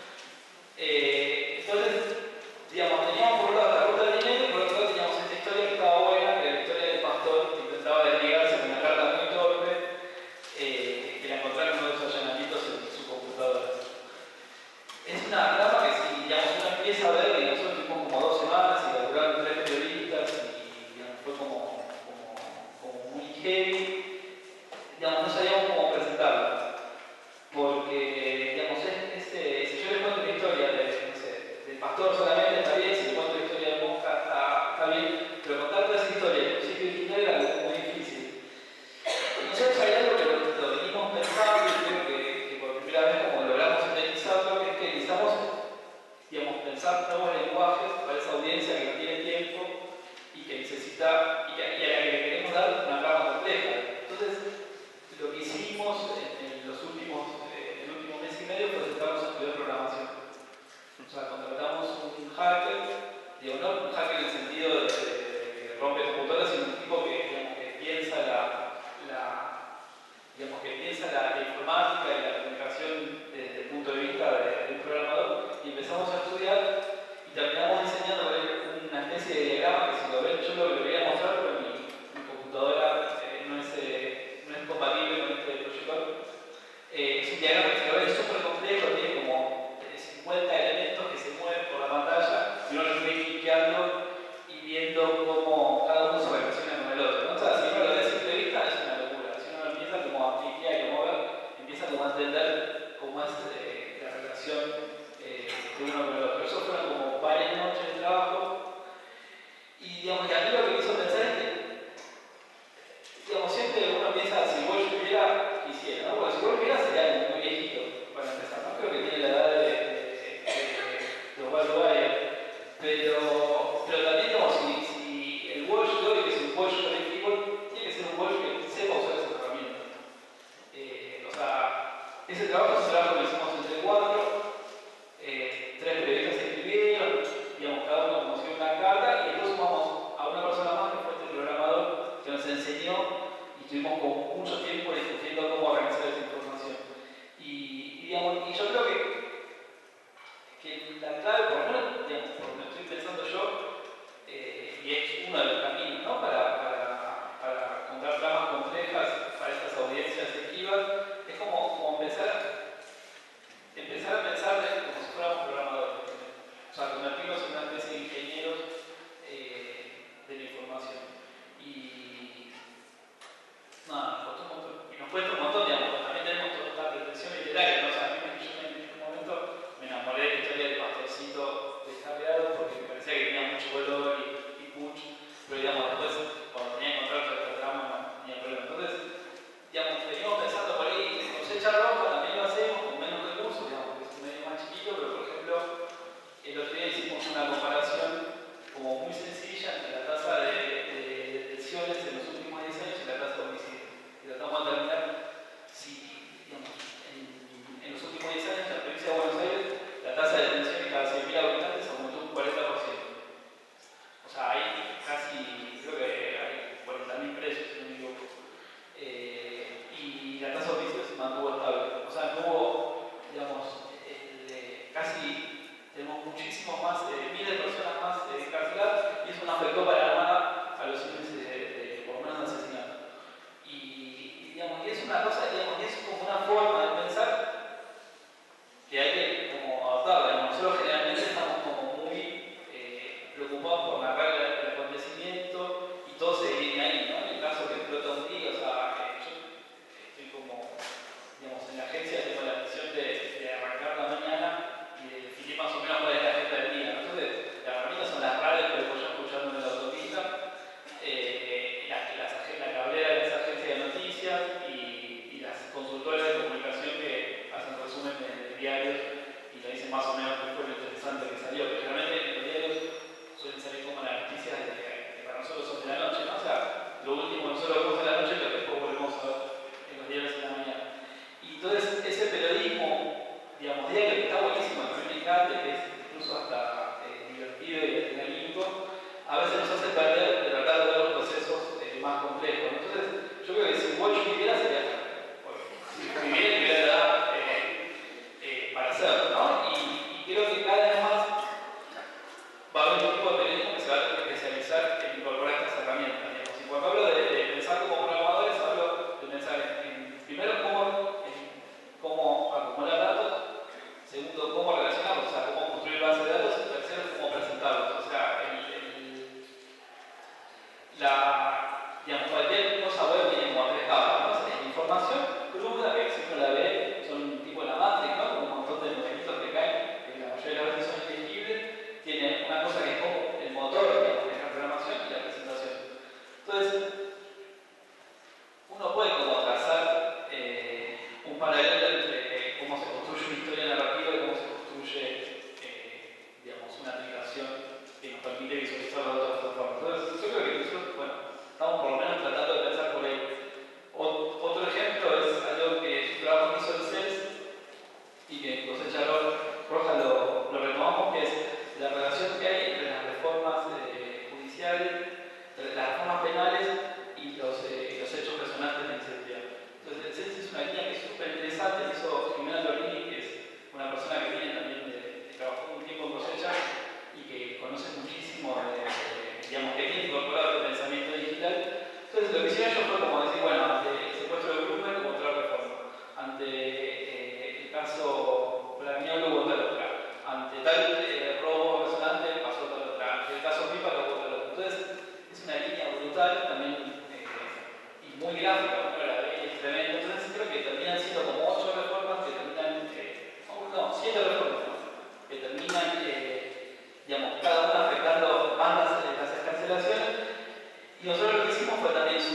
eh, entonces, digamos, teníamos por un lado la ruta del dinero y por otro lado teníamos esta historia que estaba buena, que era la historia del pastor que intentaba desligarse con una carta muy torpe, eh, que la encontraron uno de esos allanamientos en su computadora. Es una trama que si digamos, uno empieza a ver, y nosotros tuvimos como dos semanas y laburaron tres periodistas y digamos, fue como, como, como muy heavy, digamos, no sabíamos cómo presentarla. Porque, digamos, es, es, eh, si yo les cuento una historia de, no sé, del pastor solamente está bien, si les cuento la historia de Monja está, está bien, pero contar toda esa historia en un sitio digital era algo muy difícil. Y nosotros hay algo que lo, lo venimos pensando y creo que, que por primera vez como logramos sintetizarlo, que es que necesitamos, digamos, pensar nuevos lenguajes para esa audiencia que no tiene tiempo y que necesita, y, que, y a la que le queremos dar una trama compleja. Entonces, lo que hicimos en, en los últimos, eh, el último mes y medio fue sentarnos a estudiar programación. O sea, contratamos un hacker, digo, no un hacker en el sentido de, de, de que rompe computadoras, sino un tipo que, digamos, que piensa la, la, digamos, que piensa la, la informática y la comunicación desde el punto de vista de, de un programador, y empezamos a estudiar y terminamos diseñando una especie de diagrama que si lo ven, yo lo quería mostrar, pero mi, mi computadora eh, no es... Eh, no es compatible con este proyector. Eh, es un diagrama que se lo ve súper complejo, tiene como cincuenta elementos que se mueven por la pantalla y uno lo puede ir cliqueando y viendo cómo digamos, y a mí lo que me hizo pensar es que, digamos, siempre uno piensa, si vos viviera, quisiera, ¿no? Porque si vos viviera sería algo muy viejito, para empezar, ¿no? Creo que tiene la edad de, de, de, de Osvaldo Bayer. Pero, pero también, digamos, si, si el Walsh Dory, que es un Walsh colectivo, tiene que ser un Walsh que sepa usar esas herramientas. Eh, o sea, ese trabajo es un trabajo que hicimos entre cuatro, eh, tres periodistas escribieron, digamos, cada uno conoció una carta y después sumamos a una persona más que fue este programador que nos enseñó y estuvimos como mucho tiempo discutiendo cómo organizar esa información. Y, y, digamos, y yo creo que, que la clave, por lo menos, digamos, por lo que estoy pensando yo, eh, y es uno de los caminos, ¿no? para, para, para contar tramas complejas para estas audiencias esquivas, es como, como empezar, empezar a pensar como si fuéramos programadores. O sea, convertirnos en una especie de ingenieros eh, de la información. Y nada, nos costó un montón. Y nos cuesta un montón, digamos, porque también tenemos toda esta pretensión literaria, ¿no? O sea, a mí me, yo en un momento me enamoré de la historia del pastorcito descarriado porque me parecía que tenía mucho color y, y punch, pero digamos, después, cuando tenía que encontrar otro trama, no tenía problema. Entonces, digamos, venimos pensando por ahí, en Cosecha Roja también lo hacemos con menos recursos, digamos, que es un medio más chiquito, pero por ejemplo, el otro día hicimos una comparación como muy sencilla entre la tasa de, de detenciones en los últimos diez años y la tasa de homicidios. Y tratamos de determinar si, digamos, en, en los últimos diez años en la provincia de Buenos Aires la tasa de detenciones cada cien mil habitantes aumentó un cuarenta por ciento. O sea, hay casi, creo que hay cuarenta mil presos, si no me equivoco. Eh, y la tasa de homicidios se mantuvo estable. O sea, no hubo, digamos, el, eh, casi tenemos muchísimos más, eh, miles de personas más eh, encarceladas y eso no afectó para nada a los índices de, de, por lo menos, de asesinato. Y, y, digamos, y es una cosa, digamos, y es como una forma de pensar que hay que como adaptarla. Nosotros generalmente estamos como muy eh, preocupados por narrar el, el acontecimiento y todo se viene ahí, ¿no? En el caso que explota un día, o sea, eh, yo estoy como, digamos, en la agencia tengo la misión de, de arrancar la mañana y de definir más o menos cuál es la agenda del día. Entonces, las herramientas son las radios que voy yo escuchando en la autopista, eh, la, las, la cablera de las agencias de noticias y, y las consultoras de comunicación que hacen resumen de, de diarios y le dicen más o menos qué fue lo interesante que salió. Porque realmente en los diarios suelen salir como las noticias de, que para nosotros son de la noche, ¿no? O sea, lo último que nosotros vemos en la noche es lo que después volvemos a ver en los diarios de la mañana. Y entonces, ese periodismo, digamos, diario que está buenísimo, que a mí me encanta, que es incluso hasta eh, divertido y adrenalínico, a veces nos hace perder de tratar de ver los procesos eh, más complejos. Entonces, yo creo que si Walsh viviera sería si viviera y hubiera edad eh, eh, para hacerlo, ¿no? Y, y creo que cada vez más va a haber un tipo de periodismo que se va a tener que especializar en incorporar estas herramientas. Digamos. Y cuando hablo de, de pensar como programadores, hablo de pensar en, en primero cómo, en cómo acumular datos, segundo cómo relacionarlos, o sea, cómo construir bases de datos, y tercero cómo presentarlos. O sea, el, el, la, digamos, cualquier cosa web tiene como tres capas, ¿no? Es la información cruda, que si uno la ve, son tipo la Matrix, ¿no? Como un montón de numeritos que caen, que la mayoría de las veces son inteligibles. Tiene una cosa que es como el motor de la programación y la presentación. Entonces, uno puede como trazar eh, un paralelo entre eh, cómo se construye una historia narrativa y cómo se construye, eh, digamos, una aplicación que nos permite visualizarlo de otras formas. Entonces, yo creo que nosotros, bueno,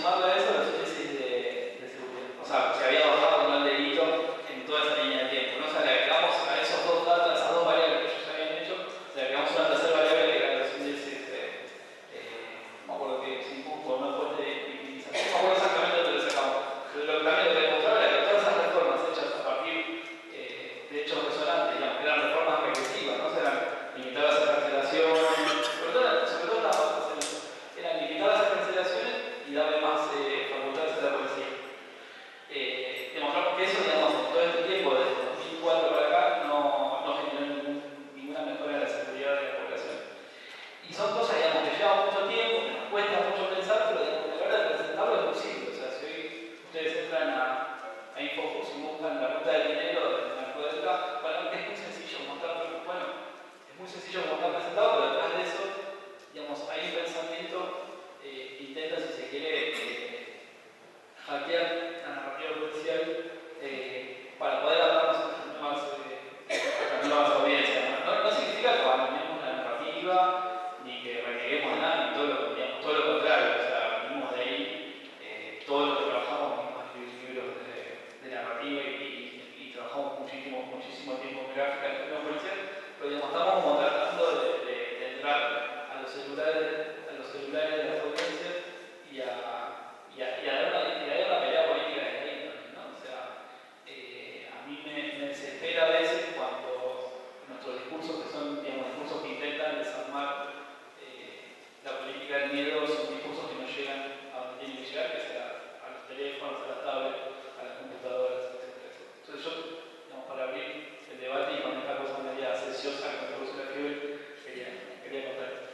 sumarle a eso los índices de, de seguridad. O sea, se había bajado el delito en toda esa línea de tiempo, ¿no? O sea, le agregamos a esos dos datos, a esas dos variables que ellos habían hecho, le agregamos una tercera variable que eran los índices de, eh, no me acuerdo que se impuso una fuente de victimización, no me acuerdo exactamente lo que le sacamos. Pero lo que también lo que demostraba era que todas esas reformas hechas a partir eh, de hechos resonantes, digamos, eran reformas regresivas, ¿no? O sea, eran limitadas a cancelaciones, sobre todo, sobre todo las bases, eran limitadas a cancelaciones y darle más eh, facultades a la policía. Eh, demostramos que eso, digamos, en todo este tiempo, desde dos mil cuatro para acá, no, no generó ningún, ninguna mejora en la seguridad de la población. Y son cosas, digamos, que llevan mucho tiempo, que nos cuesta mucho pensar, pero digamos, que a la hora de presentarlo es muy simple. O sea, si hoy ustedes entran a, a Infofus y buscan la ruta del dinero del narcodelta, bueno, es muy sencillo mostrar, bueno, es muy sencillo mostrar presentado, pero detrás de eso, digamos, hay un pensamiento eh, que intenta, si se quiere, eh, hackear la narrativa policial eh, para poder hablarnos a las nuevas, eh, a las nuevas audiencias. No, no, no significa que abandonemos la narrativa ni que reneguemos de nada, ni todo lo, digamos, todo lo contrario. O sea, venimos de ahí, eh, todo lo que trabajamos, venimos a escribir libros de, de narrativa y, y, y trabajamos muchísimo, muchísimo tiempo en gráfica en la policial, pero digamos, estamos como tratando de, de, de entrar a los celulares, a los celulares de las audiencias y a, y a, y a dar una, y a dar una pelea política de ahí, ¿no? O sea, eh, a mí me, me desespera a veces cuando nuestros discursos, que son, digamos, discursos que intentan desarmar eh, la política del miedo, son discursos que no llegan a donde tienen que llegar, que sea a los teléfonos, a las tablets, a las computadoras, etcétera. Entonces yo, digamos, para abrir el debate y con esta cosa media senciosa que me produce la fiebre, quería, quería contar esto.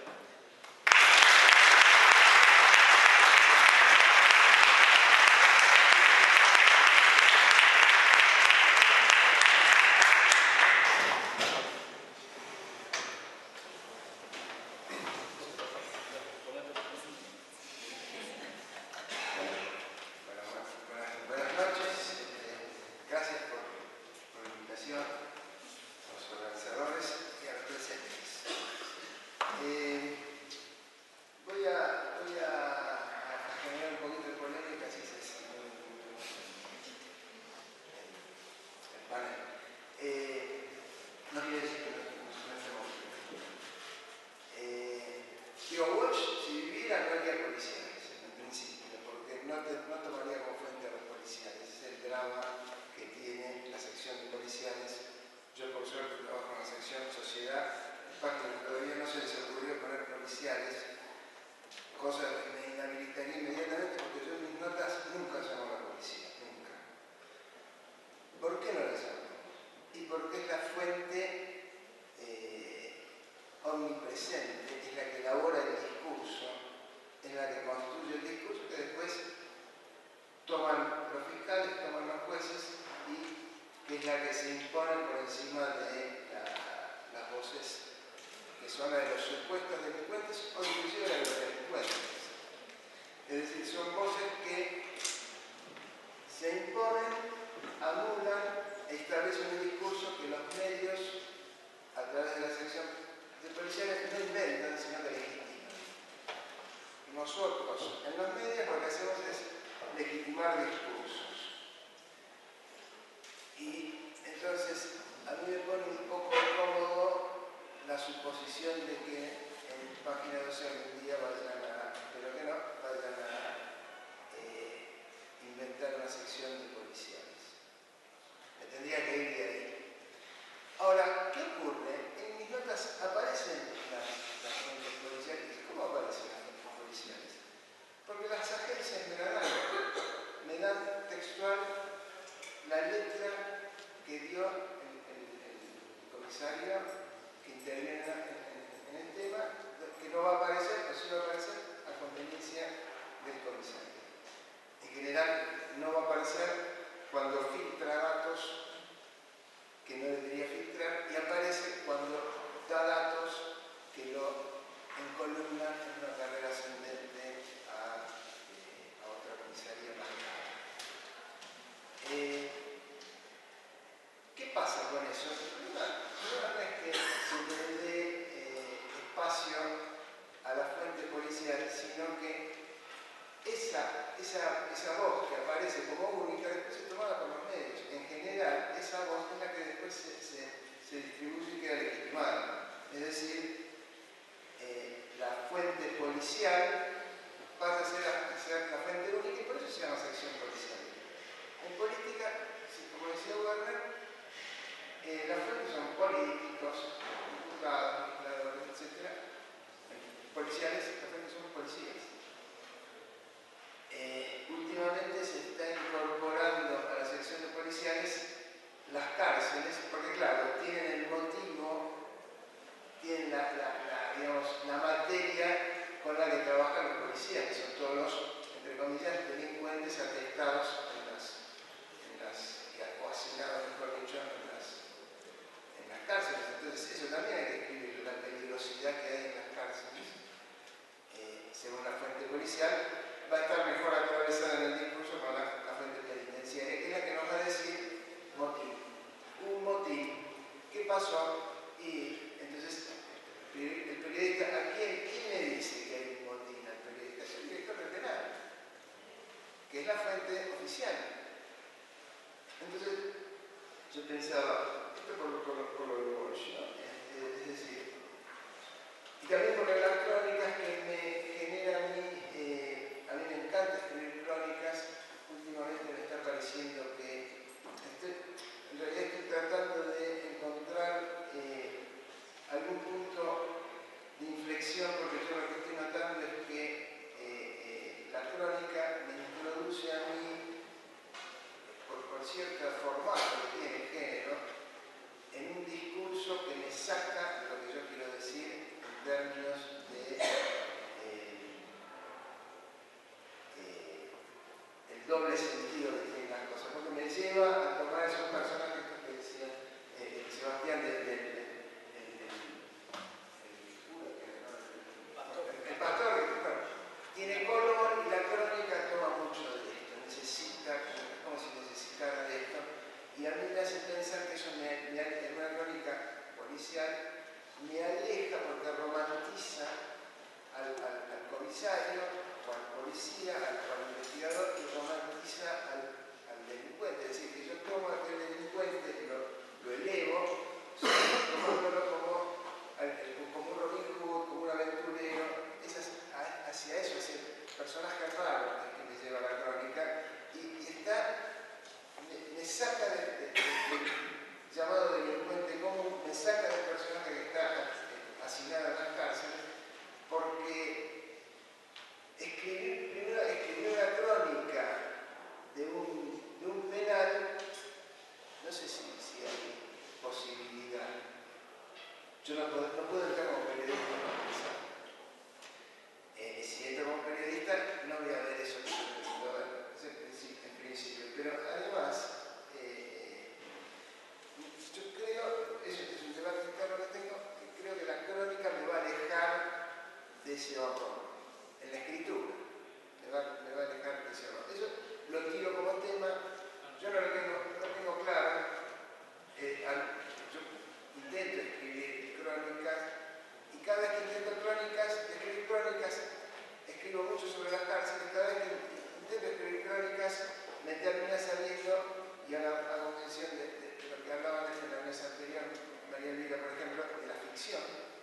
esa, esa, esa voz que aparece como única después se tomaba por los medios. En general, esa voz es la que después se, se, se distribuye y queda legitimada. Es decir, eh, la fuente policial pasa a ser, a ser la fuente única y por eso se llama sección policial. En política, como decía Werner, eh, las fuentes son políticos, diputados, legisladores, etcétera. Policiales, las fuentes son policías. Eh, últimamente se está incorporando a la sección de policiales las cárceles, porque claro, tienen el motivo, tienen la, la, la, digamos, la materia con la que trabajan los policías, que son todos los, entre comillas, delincuentes atestados en las, en las o asignados, mejor dicho, en las, en las cárceles. Entonces eso también hay que escribir, la peligrosidad que hay en las cárceles, eh, según la fuente policial, va a estar mejor atravesada en el discurso con la, la fuente penitenciaria, que es la que nos va a decir motivo. Un motivo. ¿Qué pasó? Y entonces el periodista, ¿a quién, quién le dice que hay un motín al periodista? Es el director del penal, que es la fuente oficial. Entonces yo pensaba, esto por, por, por lo de Walsh, ¿no? Es decir, y también por las crónicas que me genera a mí, eh, a mí me encanta escribir crónicas. Últimamente me está pareciendo que estoy, en realidad estoy tratando de encontrar eh, algún punto de inflexión, porque yo lo que estoy notando es que eh, eh, la crónica me introduce a mí, por, por cierto formato que tiene el género, en un discurso que me saca de lo que yo quiero decir en términos de eh, eh, el doble sentido que tienen las cosas, porque me lleva a tomar esos personajes que decía eh, Sebastián del de, de, el pastor, que bueno, tiene color y la crónica toma mucho de esto, necesita, como si necesitara de esto, y a mí me hace pensar que eso me, me, en una crónica policial me aleja porque romantiza al, al, al comisario o al policía, al, al investigador, y romantiza al, al delincuente, es decir, que yo tomo a aquel delincuente y lo, lo elevo, tomándolo como, como un Robin Hood, como un aventurero, es hacia eso, hacia el personaje raro que me lleva la crónica, y, y está, me, me saca del de, de, de, llamado delincuente común, me saca del personaje que está asignado en las cárceles, porque escribir, primero escribir una crónica de un, de un penal, no sé si, si hay posibilidad. Yo no puedo, no puedo entrar como periodista eh, si entro como periodista no voy a ver eso que yo necesito ver, en principio, pero además eh, yo creo, eso es un debate interno que tengo, que creo que la crónica me va a alejar de ese horror en la escritura, me va, me va a alejar de ese horror. Eso lo tiro como tema, yo no lo tengo, no lo tengo claro, eh, al, yo intento escribir crónicas y cada vez que intento crónicas, escribir crónicas, escribo mucho sobre las cárceles, cada vez que intento escribir crónicas me termina saliendo, y ahora hago mención de, de, de lo que hablaban en la mesa anterior, María Elvira, por ejemplo, de la ficción.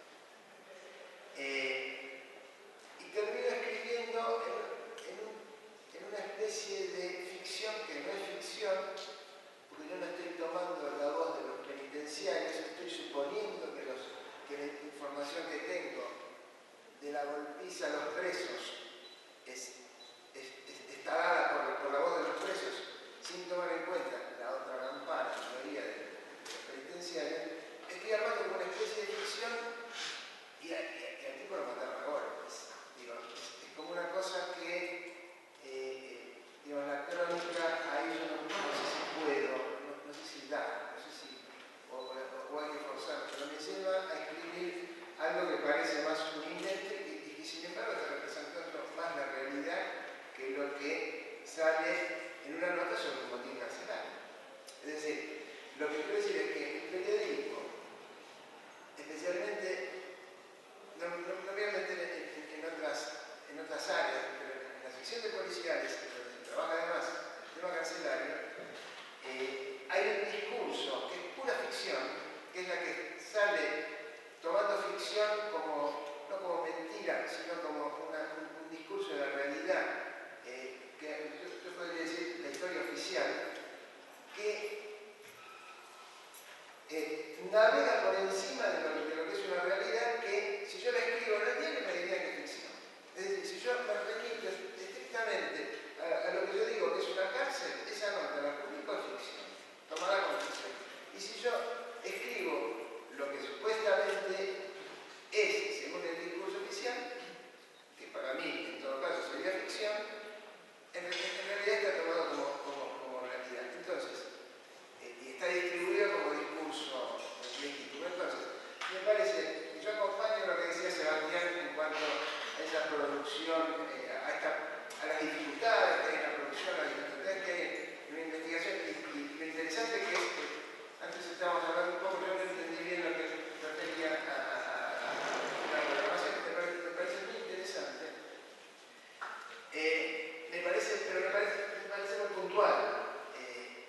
Eh, y termino escribiendo en, en, un, en una especie de ficción que no es ficción, porque yo no estoy tomando la voz de los penitenciarios, estoy suponiendo que, los, que la información que tengo de la golpiza a los presos es, es, es, está dada por, por la voz de los presos, sin tomar en cuenta la otra gran parte, la mayoría de, de los penitenciarios. Estoy armando como una especie de ficción y al tipo lo mataron a golpes. Digo, es, es como una cosa que, eh, digo, la crónica, ahí yo no, no sé si puedo, no, no sé si da, no sé si, o, o, o hay que forzar, pero me lleva a escribir algo que parece más un invento y, y que sin embargo está representado yo me remito estrictamente a, a lo que yo digo que es una cárcel, esa nota la publico en ficción, tomada con ficción. Y si yo escribo lo que supuestamente es, según el discurso oficial, que para mí en todo caso sería ficción, en, en realidad está tomado como, como, como realidad. Entonces, eh, y está distribuido como discurso legítimo. Entonces, me parece, y yo acompaño lo que decía Sebastián en cuanto a esa producción, eh, a, esta, a las dificultades que hay en la producción, a las dificultades que hay en la investigación, y, y lo interesante que es que antes estábamos hablando un poco, yo no entendí bien lo que refería a, a, a, a la programación, me parece, me parece muy interesante. Eh, me parece, pero me parece, me parece muy puntual. Eh,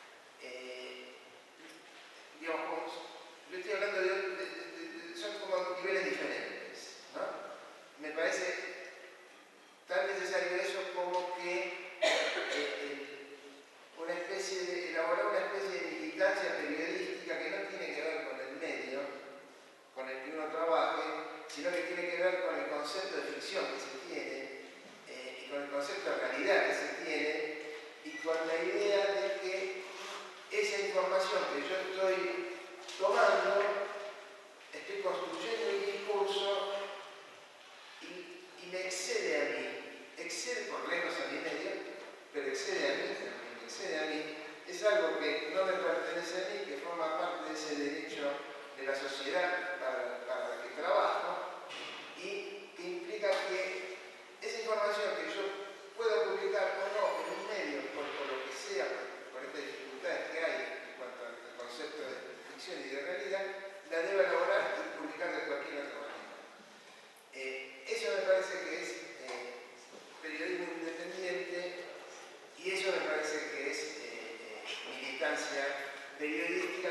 eh, digamos, yo estoy hablando de, de, de, de, son como niveles diferentes, ¿no? Me parece tan necesario eso como que eh, eh, una especie de, elaborar una especie de militancia periodística que no tiene que ver con el medio con el que uno trabaje, sino que tiene que ver con el concepto de ficción que se tiene eh, y con el concepto de realidad que se tiene y con la idea de que esa información que yo estoy tomando, estoy construyendo un discurso y, y me excede a mí, excede por lejos a mi medio, pero excede a mí, me excede a mí, es algo que no me pertenece a mí, que forma parte de ese derecho de la sociedad para, para la que trabajo y que implica que esa información que yo puedo publicar o no en un medio, por, por lo que sea, por, por estas dificultades que hay en cuanto al concepto de ficción y de realidad, la debo elaborar y publicar de cualquier otra manera. Eh, eso me parece que es eh, periodismo independiente y eso me parece que es eh, eh, militancia periodística,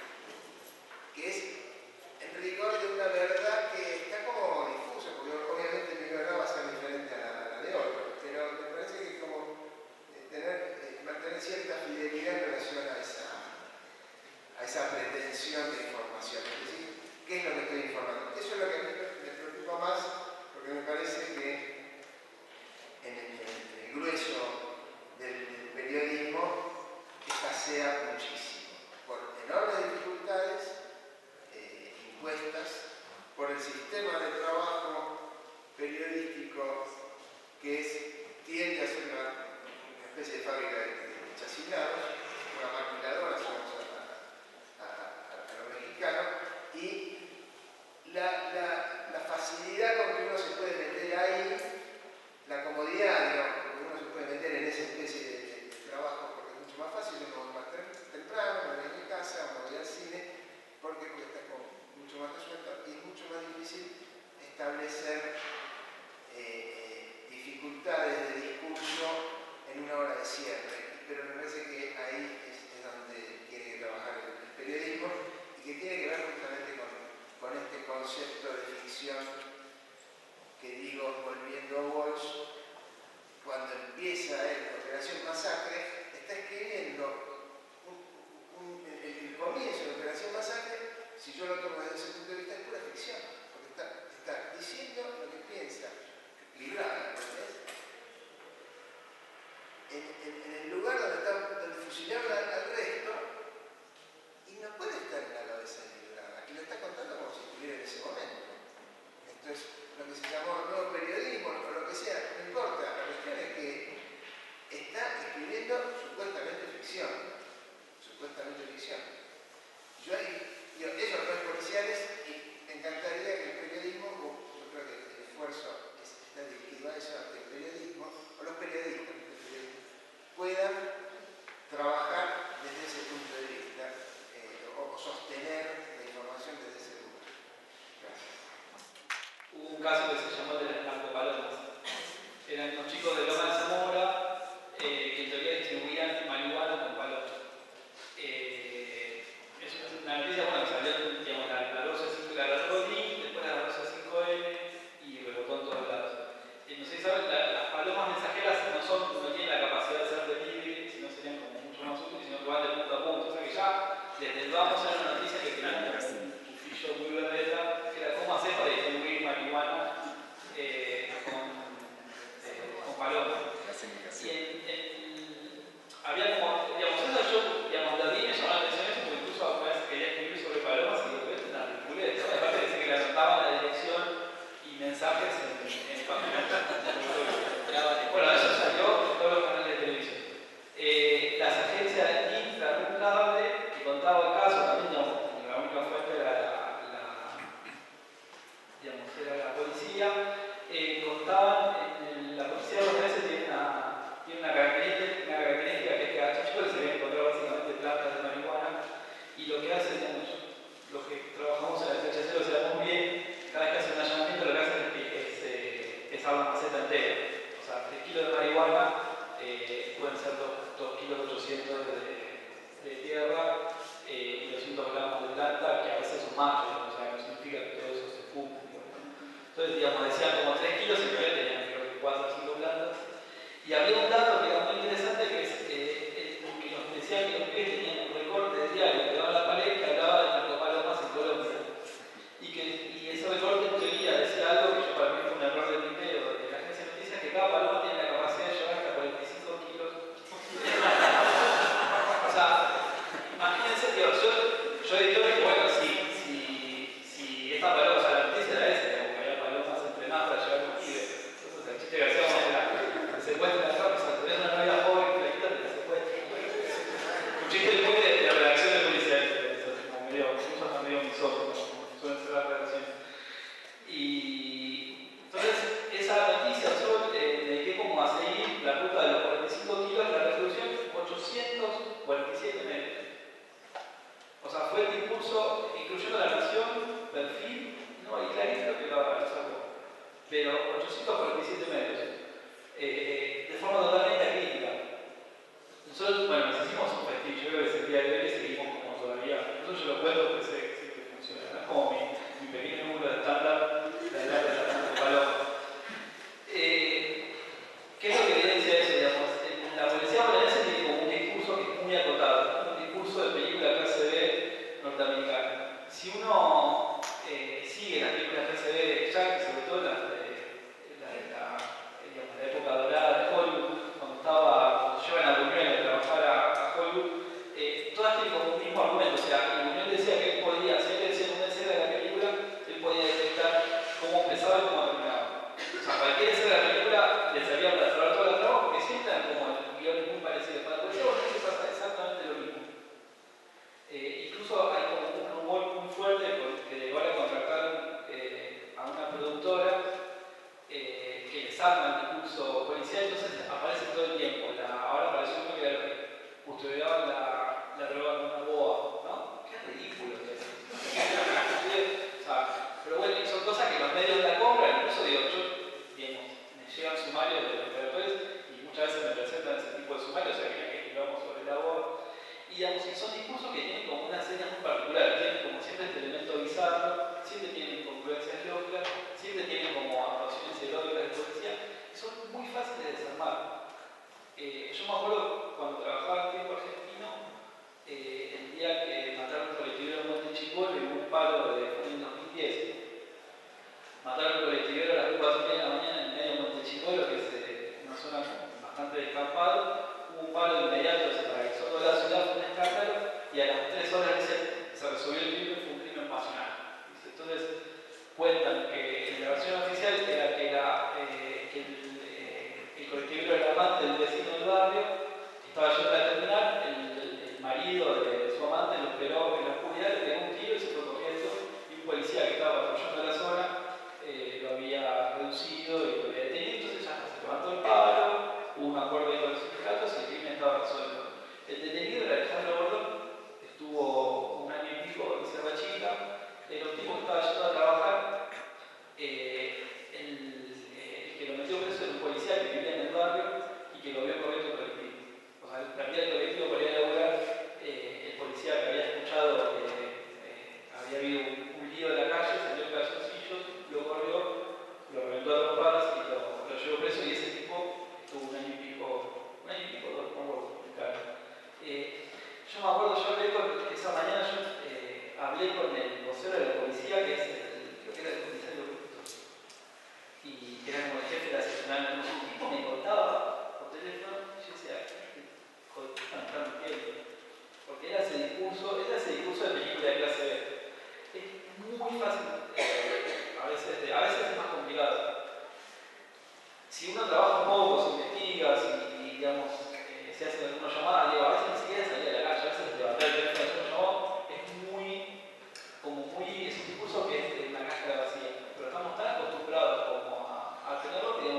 que es en rigor de una verdad que está como difusa, porque obviamente mi verdad va a ser diferente a la, a la de otro, pero me parece que como eh, tener, eh, mantener cierta fidelidad en relación a esa, a esa pretensión de información, es decir, ¿qué es lo que estoy informando? Eso es lo que a mí me preocupa más, porque me parece que en el, en el grueso del, del periodismo escasea muchísimo, por enormes dificultades eh, impuestas por el sistema de trabajo periodístico que es, tiende a ser una, una especie de fábrica de, de chacinados, una maquiladora, si vamos a, a, a, a lo mexicano, y la, la, la facilidad con que uno se puede meter ahí, la comodidad, digamos, con que uno se puede meter en esa especie de, de, de trabajo, porque es mucho más fácil, uno va más temprano, uno viene a mi casa, uno va al cine, porque, porque está como mucho más resuelto y es mucho más difícil establecer eh, dificultades de discurso en una hora de cierre. Pero me parece que ahí es, es donde tiene que trabajar el, el periodismo y que tiene que ver justamente con, con este concepto de ficción que digo, volviendo a Walsh, cuando empieza él, Operación Masacre, está escribiendo un, un, el, el comienzo de Operación Masacre, si yo lo tomo desde ese punto de vista, es pura ficción, porque está, está diciendo lo que piensa, librada, ¿entendés? En, en, en el lugar donde, está, donde fusilaron al, al resto, y no puede estar en la cabeza de librada, y lo está contando como si estuviera en ese momento. Entonces, lo que se llamó nuevo periodismo, o lo que sea, no importa, la cuestión es que está escribiendo supuestamente ficción, supuestamente ficción. Yo ahí, digo, esos no es policiales y me encantaría que el periodismo, yo creo que el esfuerzo está dirigido a eso, a que el periodismo, o los periodistas, puedan trabajar desde ese punto de vista eh, o sostener la información desde ese punto. Gracias. Hubo un caso que se llamó de las narcopalomas. Eran unos chicos de Loma de Zamora eh, que en teoría distribuían marihuana con palomas. Eh, es una noticia bueno, que salió, digamos, la, la doce cinco la agarró Nick, después la doce cinco eme y rebotó en todos lados. Eh, no sé si saben, la, las palomas mensajeras no, son, no tienen la capacidad de ser delivery, estaban en el, la policía bonaerense tiene una, tiene una característica, una característica que es que a estos chicos se habían encontrado básicamente plantas de marihuana y lo que hacen, digamos, los que trabajamos en la F H C lo sabemos bien, cada vez que hacen un allanamiento lo que hacen es que se pesar la maceta entera. O sea, tres kilos de marihuana eh, pueden ser dos kilos ochocientos de, de tierra eh, y doscientos gramos de planta, que a veces son machos, o sea, no significa que todo eso se fuma. Entonces, digamos, decían como tres kilos y en tenían creo que cuatro o cinco plantas. Y había un dato que era muy interesante que es eh, que nos decía que los pibes tenían un recorte de diario que daba la pared que hablaba de narcopalomas en Colombia. Y que y ese recorte en teoría decía algo que yo para mí fue un error de primero de la agencia de noticias, que cada paloma tiene la capacidad de llevar hasta cuarenta y cinco kilos. O sea, imagínense que yo, yo digo que bueno, si, si, si esta paloma, o sea, la noticia era esa, que había palomas entrenadas para llevar un pibe. Entonces el chiste que hacíamos era que secuestran a todos, o sea, tenés una novia joven que la quita, te la secuestran. Un chiste muy de, de redacción de policía, como medio, incluso hasta medio misógino, como suelen ser las redacciones. Y entonces esa noticia yo eh, me dediqué como a seguir la ruta de los cuarenta y cinco kilos de la resolución ochocientos cuarenta y siete metros. O sea, fue el impulso, incluyendo la nación, perfil, no hay clarito que lo sacó, pero ochocientos cuarenta y siete metros, eh, de forma totalmente acrítica. Nosotros, bueno, nos hicimos un festín, yo creo que ese día de hoy seguimos como todavía, nosotros yo lo cuento porque sé, sé que funciona, ¿no? Es como mi, mi pequeño número de estándar de hablar de la paloma. Eh, ¿Qué es lo que evidencia eso? Digamos? La policía bonaerense tiene como un discurso que es muy acotado, un discurso de película clase B norteamericana. Si uno eh, sigue las películas clase B de Jack, sobre todo las de la, la, digamos, la época dorada de Hollywood, cuando estaba, cuando llevan a Buñuel a trabajar a, a Hollywood, eh, todas tienen como un mismo argumento. O sea, Buñuel decía que él podía, si él decía en una escena de la película, él podía detectar cómo empezaba y cómo terminaba. O sea, cualquier escena de la película le servía para cerrar toda la trama porque siempre eran como guiones muy parecidos. Para el policía bonaerense pasa exactamente lo mismo. Eh, incluso hay como un rumor muy fuerte porque llegó a contratar eh, a una productora eh, que les arma el discurso policial, entonces aparece todo el tiempo. La, ahora apareció uno que era que custodiaban la, la droga con una boa, ¿no? Qué ridículo que es. O sea, pero bueno, son cosas que los medios la compran, incluso digo, yo, digamos, me llegan sumarios de los redactores y muchas veces me presentan ese tipo de sumarios, o sea, que escribamos sobre la boa. Y digamos, son discursos que tienen como una seña muy particular, tienen como siempre este elemento bizarro, siempre tienen incongruencias lógicas, siempre tienen como actuaciones heroicas de policía, y son muy fáciles de desarmar. Eh, yo me acuerdo cuando trabajaba en tiempo argentino, eh, el día que mataron un colectivero en Monte Chingolo y hubo un paro de fue en dos mil diez. Mataron un colectivero a las cuatro y media de la mañana en medio de Monte Chingolo, que es eh, una zona bastante descampada. Hubo un paro inmediato, se paralizó toda la ciudad, fue un escándalo, y a las tres horas se, se resolvió el crimen, fue un crimen pasional. Entonces, cuentan que la versión oficial era que, la, eh, que el, eh, el colectivero era amante del vecino del barrio, estaba yendo a terminar, el, el, el marido de su amante lo esperó en la oscuridad, le pegó un tiro y se fue corriendo, y un policía que estaba patrullando la zona eh, lo había reducido y lo había detenido, entonces ya se levantó el paro, hubo un acuerdo ahí con los sindicatos y el crimen estaba resuelto. El detenido era Alejandro Bordón, estuvo un año y pico en Sierra Chica, era un tipo que estaba yendo a trabajar, eh, el, eh, el que lo metió preso era un policía que vivía en el barrio y que lo vio corriendo colectivo. O sea, el perdía el colectivo para ir a laburar, eh, el policía que había escuchado que eh, había habido un, un lío de la calle, salió en calzoncillos, lo corrió, lo reventó a trompadas y lo, lo llevó preso, y ese tipo estuvo un año y pico, un año y pico, dos, no puedo explicar. Eh, yo me acuerdo, yo hablé con, esa mañana yo eh, hablé con el vocero de la policía, que es el, creo que era el comisario Bustos, y que era como el jefe de la seccional. Un tipo me contaba por teléfono, y yo decía, joder, ¿qué están entrando tiempo? Porque era ese discurso, era ese discurso de película de clase B. Es muy fácil, eh, a, veces, a veces es más complicado. Si uno trabaja un poco, se investiga, si, y, digamos, eh, se hacen algunas llamadas, digo, a veces ni siquiera salir a la calle, a veces levantar el teléfono y hacer un llamado, es muy, como muy, es un discurso que es de una caja vacía, pero estamos tan acostumbrados como a, a tenerlo que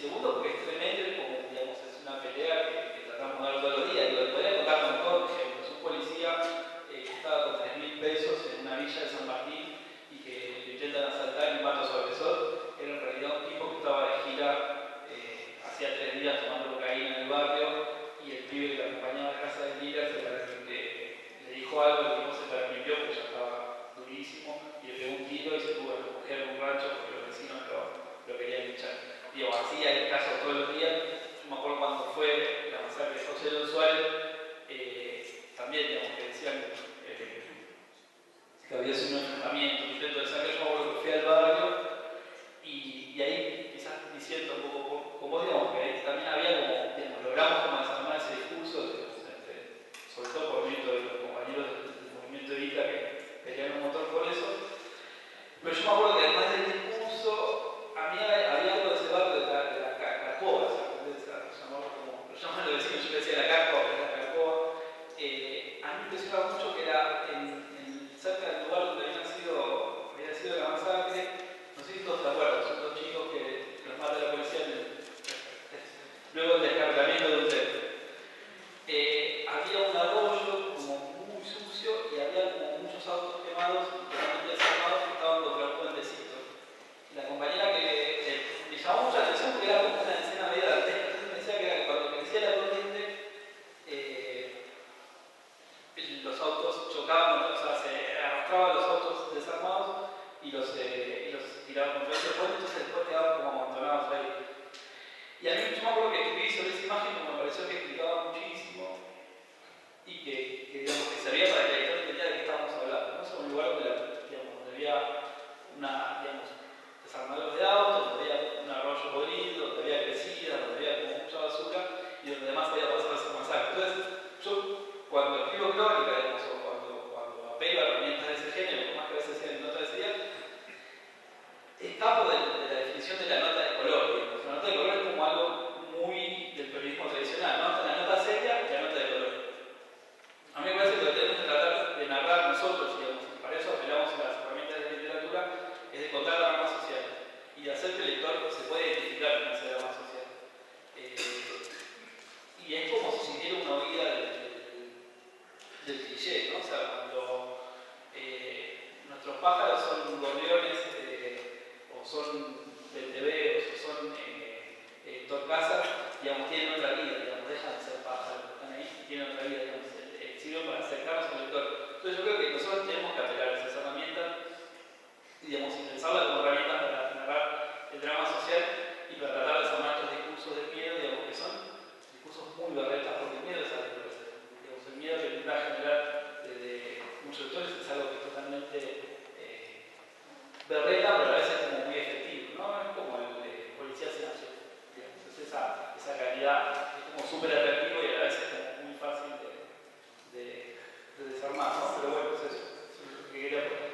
segundo, porque es tremendo y como, digamos, es una pelea que, que tratamos de dar todos los días. Digo, podría contar un montón de ejemplos. Un policía eh, que estaba con tres mil pesos en una villa de San Martín y que lo intentan asaltar en un mato sobre sol, era en realidad un tipo que estaba de gira eh, hacía tres días tomando cocaína en el barrio, y el pibe que lo acompañaba a la casa del dealer se parece que le dijo algo, el tipo se permitió porque ya estaba durísimo y le pegó un tiro y se tuvo que recoger en un rancho porque los vecinos lo, lo querían echar. Digo, así hay casos todos los días. Yo me acuerdo cuando fue la masacre de José Don Suárez, eh, también, digamos, que decían eh, que había sido un enfrentamiento, un intento de sacar. Yo me acuerdo que fui al barrio y, y ahí quizás diciendo un poco, como digamos, que ahí también había como, digamos, logramos como desarmar ese discurso, digamos, entre, sobre todo por mérito de los compañeros del, del movimiento Evita que pelearon un montón por eso. Pero yo me acuerdo que además del discurso, a mí había algo de ese barrio de la, de la Carcoa, como lo llaman los vecinos, yo le decía la Carcoa, pero la Carcoa. Eh, a mí me impresionaba mucho que era en, en, cerca del lugar donde había sido, había sido la masacre. No sé si todos te acuerdan, son dos chicos que los mata la policía en el, luego del descargamiento de un tren. Eh, había un arroyo como muy sucio y había como muchos autos quemados, totalmente desarmados, que estaban contra un puentecito. La compañera que eh, me llamó mucha atención porque era como una escena medio dantesca. Entonces me decía que era que cuando crecía la corriente, eh, los autos chocaban, o sea, se arrastraban los autos desarmados y los, eh, y los tiraban contra ese puente, entonces después quedaban como amontonados ahí. Y a mí yo me acuerdo que escribí sobre esa imagen como me pareció que explicaba muchísimo y que, que, digamos, que servía para que la historia entendiera de qué estábamos hablando. ¿No? Es un lugar donde, la, digamos, donde había una, digamos, desarmadores de autos, donde había un arroyo podrido, donde había crecidas, donde había como mucha basura y donde además había pasado esa masacre. Entonces, yo cuando escribo crónica, digamos, o cuando, cuando apelo a herramientas de ese género, por más que a veces sean en otra serie, escapo de, de la definición de la nota de color. Digamos. La nota de color es como algo muy del periodismo tradicional, ¿no? Está la nota seria y la nota de color. A mí me parece que lo que tenemos que tratar de narrar nosotros, digamos, y para eso apelamos a las herramientas de la literatura, es de contar la drama social y de hacer que el lector se pueda identificar con ese drama social. Eh, y es como si siguiera una huida del, del, del cliché, ¿no? O sea, cuando eh, nuestros pájaros son gorriones, eh, o son venteveros, o son eh, eh, torcasas, digamos, tienen otra vida, digamos, dejan de ser pájaros, están ahí y tienen otra vida, digamos, eh, sirven para acercarnos al lector. Entonces yo creo que nosotros tenemos que apelar a esas herramientas y, digamos, y pensarlas como herramientas para narrar el drama social y para tratar de desarmar estos discursos de miedo, digamos, que son discursos muy berretas, porque el miedo es algo que, digamos, el miedo que intenta generar desde muchos lectores es algo que es totalmente eh, berreta, pero a veces como muy efectivo, ¿no? Es como el eh, policía sin acción, digamos, es esa, esa calidad, es como súper atractivo y a la vez es como muy fácil de, de, de desarmar, ¿no? Pero bueno, es eso, eso es lo que quería poner.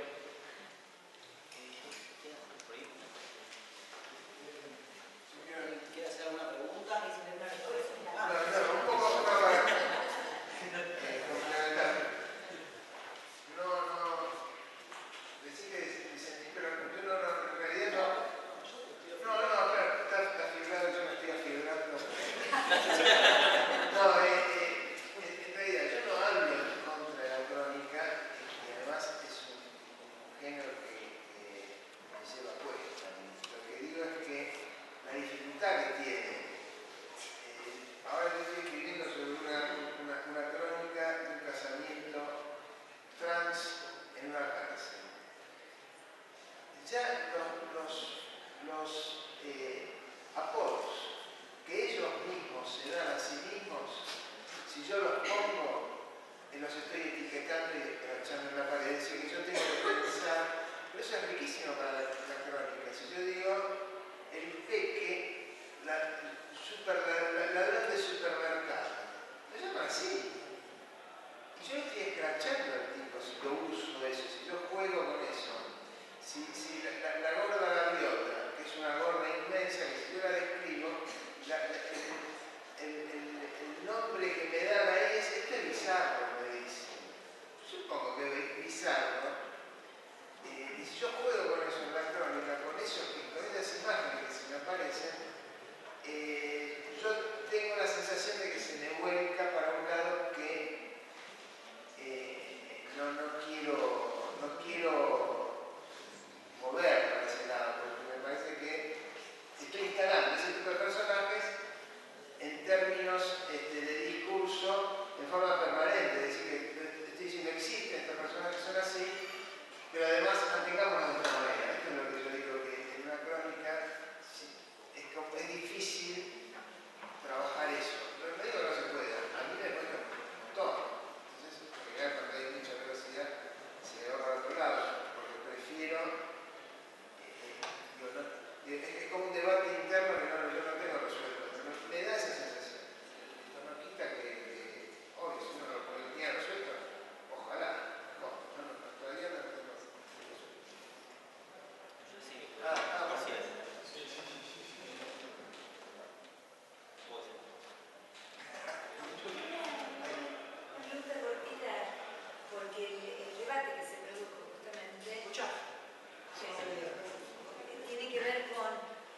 ¿Quiere hacer alguna pregunta? No, no, un poco, un poco para complementar. No, no, decir que dicen, pero yo no, no, en realidad no. No, no, claro, está, está fibrado, yo me estoy afibrando. No, eh, eh, en realidad yo no hablo en contra de la crónica, y además es un, un género que, que me lleva puesta. Lo que digo es que la dificultad que tiene, eh, ahora yo estoy escribiendo sobre una, una, una crónica de un casamiento trans en una cárcel. Ya los, los, los eh, apodos que ellos mismos se dan a sí mismos, si yo los pongo, eh, los estoy etiquetando y escrachando en la pared, es decir, que yo tengo que pensar, pero eso es riquísimo para la, la crónica. Si yo digo, el peque, la, super, la, la ladrón de supermercado, lo llaman así. Y yo estoy escrachando al tipo si yo uso eso, si yo juego con eso. Si, si la, la, la gorda gaviota, que es una gorda inmensa, que si yo la describo, la, la, el, el, el, el nombre que me dan ahí es este bizarro, me dicen. Yo supongo que bizarro eh, digo, no, es, es como un debate interno que no, yo no tengo resuelto, pero me, me da esa sensación. Esto no quita que, que hoy, si uno lo tenía resuelto, ojalá, no, no, no, todavía no lo tengo resuelto. Yo sí. Ah, ah, bueno. Así es. Sí, sí, sí, sí, sí. Vos. Pregunta cortita, porque el, el debate que se produjo justamente eh, tiene que ver con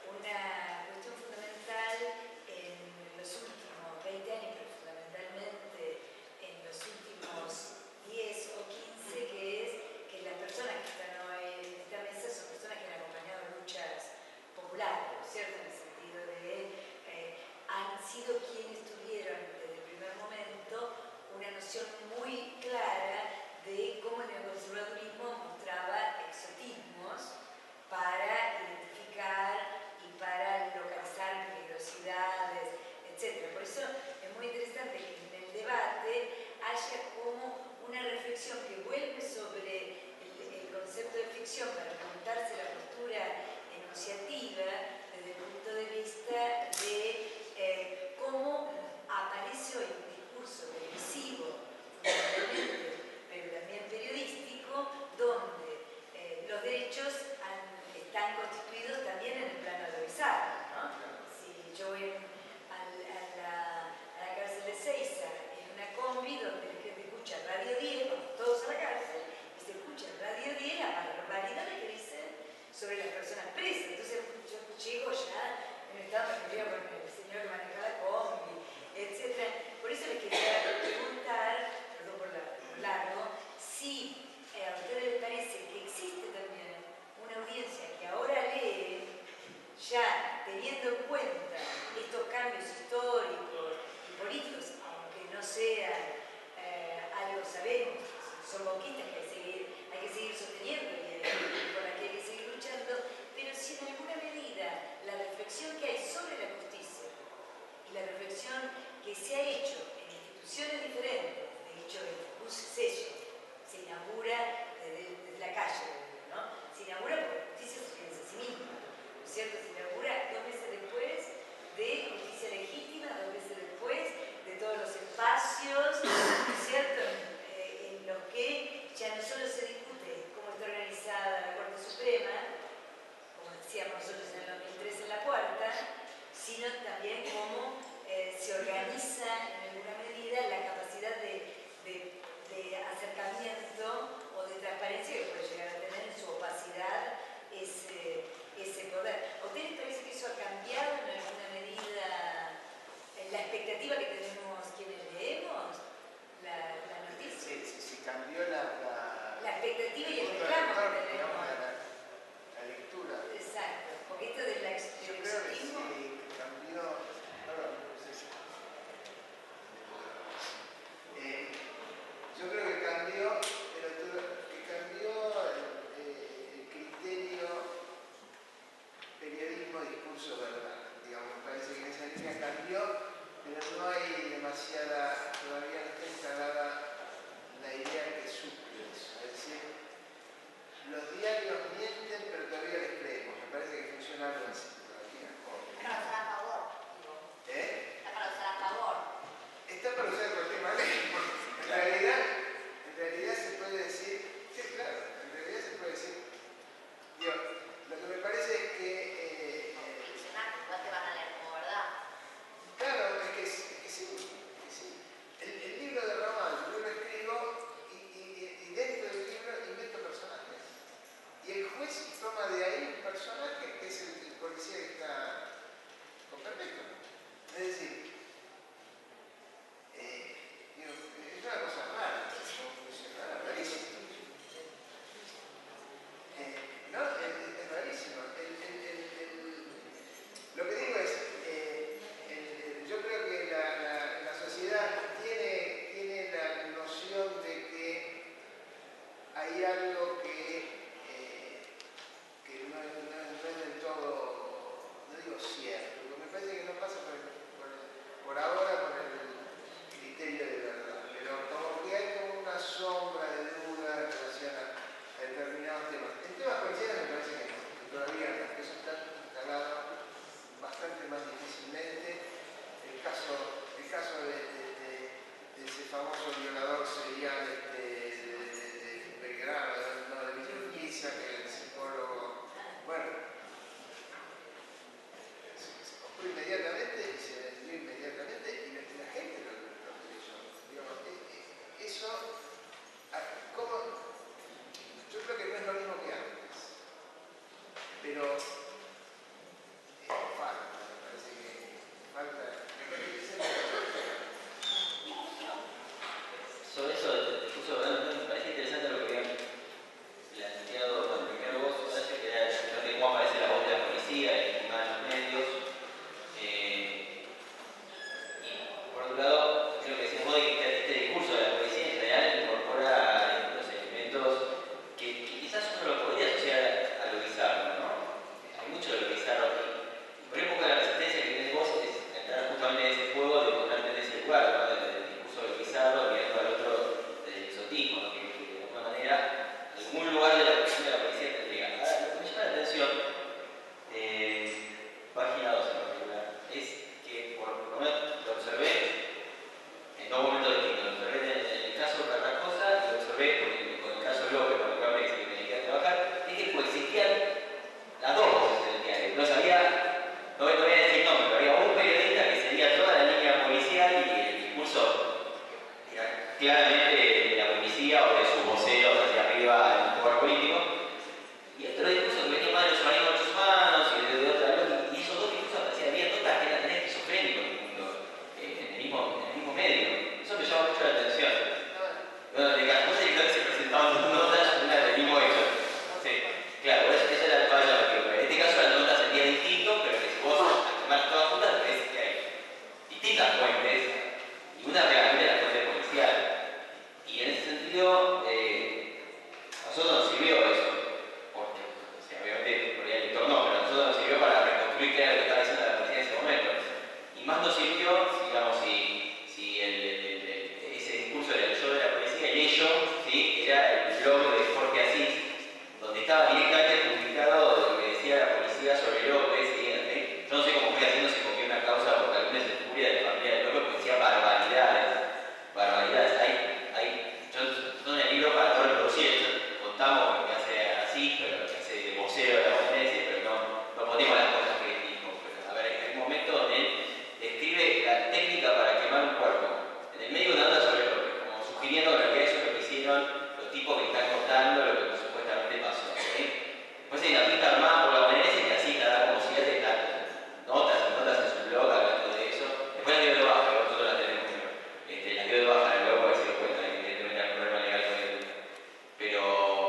una cuestión fundamental en los últimos veinte años, pero fundamentalmente en los últimos diez o quince, que es que las personas que están hoy en esta mesa son personas que han acompañado luchas populares, ¿cierto? En el sentido de eh, han sido quienes tuvieron desde el primer momento una noción muy clara de cómo el neoconservadurismo mostraba exotismos para identificar y para localizar peligrosidades, etcétera. Por eso es muy interesante que en el debate haya como una reflexión que vuelve sobre el, el concepto de ficción para preguntarse la postura enunciativa desde el punto de vista de eh, cómo aparece hoy un discurso televisivo, fundamentalmente, pero también periodístico, donde eh, los derechos han, están constituidos también en el plano audiovisual, ¿no? Si yo voy a la, a la, a la cárcel de Seiza en una combi donde la gente escucha Radio diez, vamos todos a la cárcel, y se escucha en Radio diez la barbaridad que dicen sobre las personas presas. Entonces yo llego ya en estado de con el señor que maneja la combi, etcétera. Por eso les quería preguntar, perdón por la, por largo, si eh, a ustedes les parece que existe también una audiencia que ahora lee, ya teniendo en cuenta estos cambios históricos y políticos, aunque no sean eh, algo sabemos, son conquistas que hay que seguir, hay que seguir sosteniendo y, y por las que hay que seguir luchando, pero si en alguna medida la reflexión que hay sobre la justicia y la reflexión que se ha hecho en instituciones diferentes, de hecho el sello se inaugura desde, desde la calle, ¿no? Se inaugura porque justicia se piensa a sí misma, ¿no es cierto? Se inaugura dos meses después de justicia legítima, dos meses después de todos los espacios, ¿no es cierto? Eh, en los que ya no solo se discute cómo está organizada la Corte Suprema, como decíamos nosotros en el dos mil tres en la cuarta, sino también cómo eh, se organiza en alguna medida la capacidad de, de, de acercamiento o de transparencia que puede llegar a tener en su opacidad ese, ese poder. ¿A ustedes les parece que eso ha cambiado en alguna medida en la expectativa que tenemos quienes leemos la, la noticia? Sí, sí, sí, cambió la, la, la expectativa y el punto de reclamo que retorno, tenemos. digamos, la, la lectura. Exacto, porque esto del ex, Yo del creo que exotismo. sí, cambió. Perdón, sí, sí. Eh, yo creo que cambió, pero que cambió el, eh, el criterio periodismo, discurso, verdad. Digamos, me parece que en esa línea cambió, pero no hay demasiada, todavía no está instalada la idea que suple eso. Es decir, los diarios mienten, pero todavía les creemos. Me parece que funciona algo así todavía. Para usar a favor, digo. ¿Eh? Está para usar a favor. Está para usar cualquier manera, porque en realidad, en realidad se puede decir, sí, claro, en realidad se puede decir, digo, lo que me parece es que eh, Funcionar, igual te van a leer como verdad. claro, es que, es que sí, es que sí. El, el libro de Ramal, yo lo escribo y, y, y dentro del libro invento personajes. Y el juez toma de ahí un personaje que es el, el policía que está con perpetuo. Es decir, eh, digo, es una cosa rara, como funciona, rarísimo. Eh, no, es, es rarísimo. El, el, el, el, lo que digo es, eh, el, yo creo que la, la, la sociedad tiene, tiene la noción de que hay algo que, eh, que no, no, no es del todo, no digo cierto, porque me parece que no pasa por el, por el, pero eh, falta, me parece que falta. Sobre eso, justo hablando, me parecía interesante lo que habían planteado, bueno, primero vos, Horacio, que era de cómo aparece la voz de la policía y más en los medios. Eh, y por otro lado, creo que decías vos de que este discurso de la policía en general incorpora los elementos que, que quizás uno lo podría asociar a, a lo bizarro, ¿no? Hay mucho de lo bizarro aquí. Por ahí un poco la resistencia que tenés vos es entrar justamente en ese juego de ponerte en ese lugar, ¿no? Del discurso del bizarro, mirando al otro del exotismo, ¿no? Que, que de alguna manera algún lugar de la acción de la policía tendría. Ahora, lo que me llama la atención, eh, página dos en particular, es que por lo menos lo observé en dos momentos distintos. Lo observé en, en el caso de Carrascosa y lo observé con el, con el caso López, cuando Carlos me dice que me dediqué a trabajar, es que coexistían las dos voces en el diario. No sabía, no, no voy a decir nombre, pero había un periodista que seguía toda la línea policial y el discurso era claramente de la policía o de sus voceros hacia arriba en el lugar político. Y otro discurso que venía más de los organismos de derechos humanos y de, de otra lógica, y esos dos discursos parecían bien notas que eran esquizofrénicos en el mundo, eh, en, el mismo, en el mismo medio. Eso me llama mucho la atención. Bueno, de Carlos directamente se presentaban dos notas, una del mismo hecho. Sí, claro, esa era la falla llamativa. En este caso las notas serían distintas, pero que si vos al tomar todas juntas ves que hay distintas fuentes y una realmente la fuente policial. Y en ese sentido, eh, a nosotros nos sirvió eso, porque, o sea, obviamente, por ahí el lector no, pero a nosotros nos sirvió para reconstruir qué era lo que estaba diciendo la policía en ese momento. Y más nos sirvió, digamos, si, si el, el, el, el, ese discurso era el yo de la policía, el ello, ¿sí? Era el blog de Jorge Asís, donde estaba directamente publicado lo que decía la policía sobre López, ¿sí? Yo no sé cómo fue haciendo, se copió una causa porque algunos se furia de la familia de López, porque decía barbaridades, barbaridades. Hay, hay, yo, yo en el libro para no reproducir, contamos lo que hace así, pero lo que hace de vocero de la O M S, pero no, no ponemos las cosas que él dijo. Pero, a ver, hay un momento donde él describe la técnica para quemar un cuerpo, en el medio de una nota sobre López, como sugiriendo que en realidad eso es lo que hicieron los tipos que están contando lo que supuestamente pasó. ¿Sí? Después hay una pista armada por la O M S que así da como siete notas y notas en su blog hablando de eso. Después la dio de baja, nosotros la tenemos, pero este, la dio de baja en el blog a ver si lo cuentan, evidentemente hay un problema legal con él. Pero,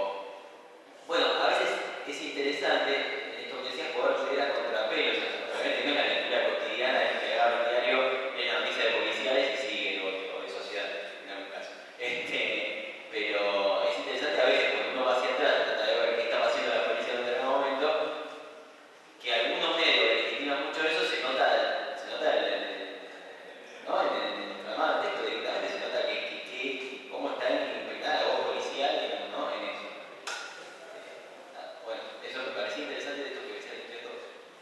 bueno, a veces es interesante, en esto que decías, poder leer a contrapelo. O sea, obviamente no es la lectura cotidiana, es que agarra un diario, lee la noticia de policiales y sigue, o, o de sociedad, en algún caso. Este, pero es interesante a veces cuando uno va hacia atrás, trata de ver qué estaba haciendo la policía en un determinado momento, que algunos medios legitiman mucho eso, se nota, se nota el, el, ¿no? en el, en el programa de texto directamente, se nota que, que, que cómo está impregnada la voz policial, digamos, ¿no? En eso. Eh, bueno, eso me parecía interesante de esto que decía el texto.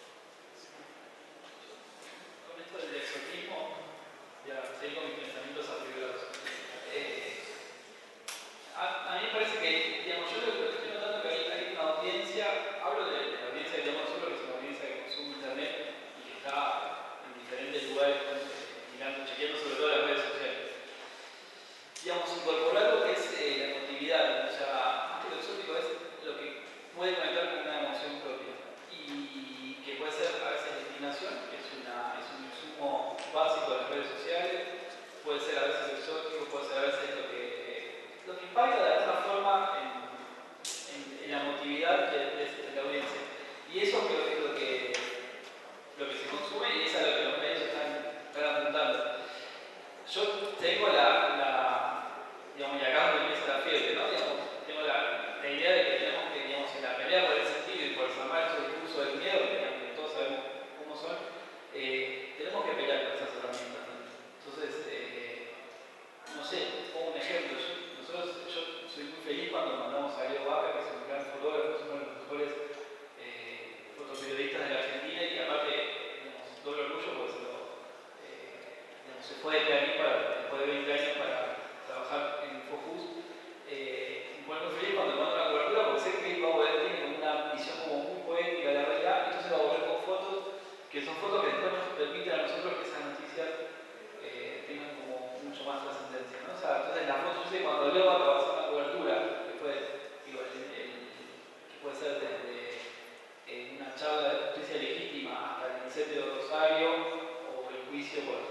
Con esto del exotismo, ya seguí con mis pensamientos afiblados. Eh, a, a mí me parece que, digamos, yo lo que estoy notando que hay, hay una audiencia, hablo de, de la audiencia que tenemos nosotros, que es una audiencia que consume internet y que está en diferentes lugares eh, mirando, chequeando sobre todo las redes sociales. Digamos, incorporar lo que es eh, la emotividad, o sea, más que lo exótico es lo que puede conectar con una emoción propia y que puede ser a veces la indignación, que es, una, es un insumo básico de las redes sociales, puede ser a veces exótico, puede ser a veces lo que, lo que impacta de alguna forma en, en, en la emotividad de, de, de la audiencia. Y eso creo que es lo que, lo que se consume y es a lo que los medios están, están apuntando. Yo tengo la, la digamos, y acá es donde empieza la fiebre, ¿no? Digamos, tengo la, la idea de que tenemos que, digamos, en la pelea por el sentido y por desarmar estos discursos del miedo, que, digamos, que todos sabemos cómo son, eh, tenemos que pelear con esas herramientas, ¿no? justicia por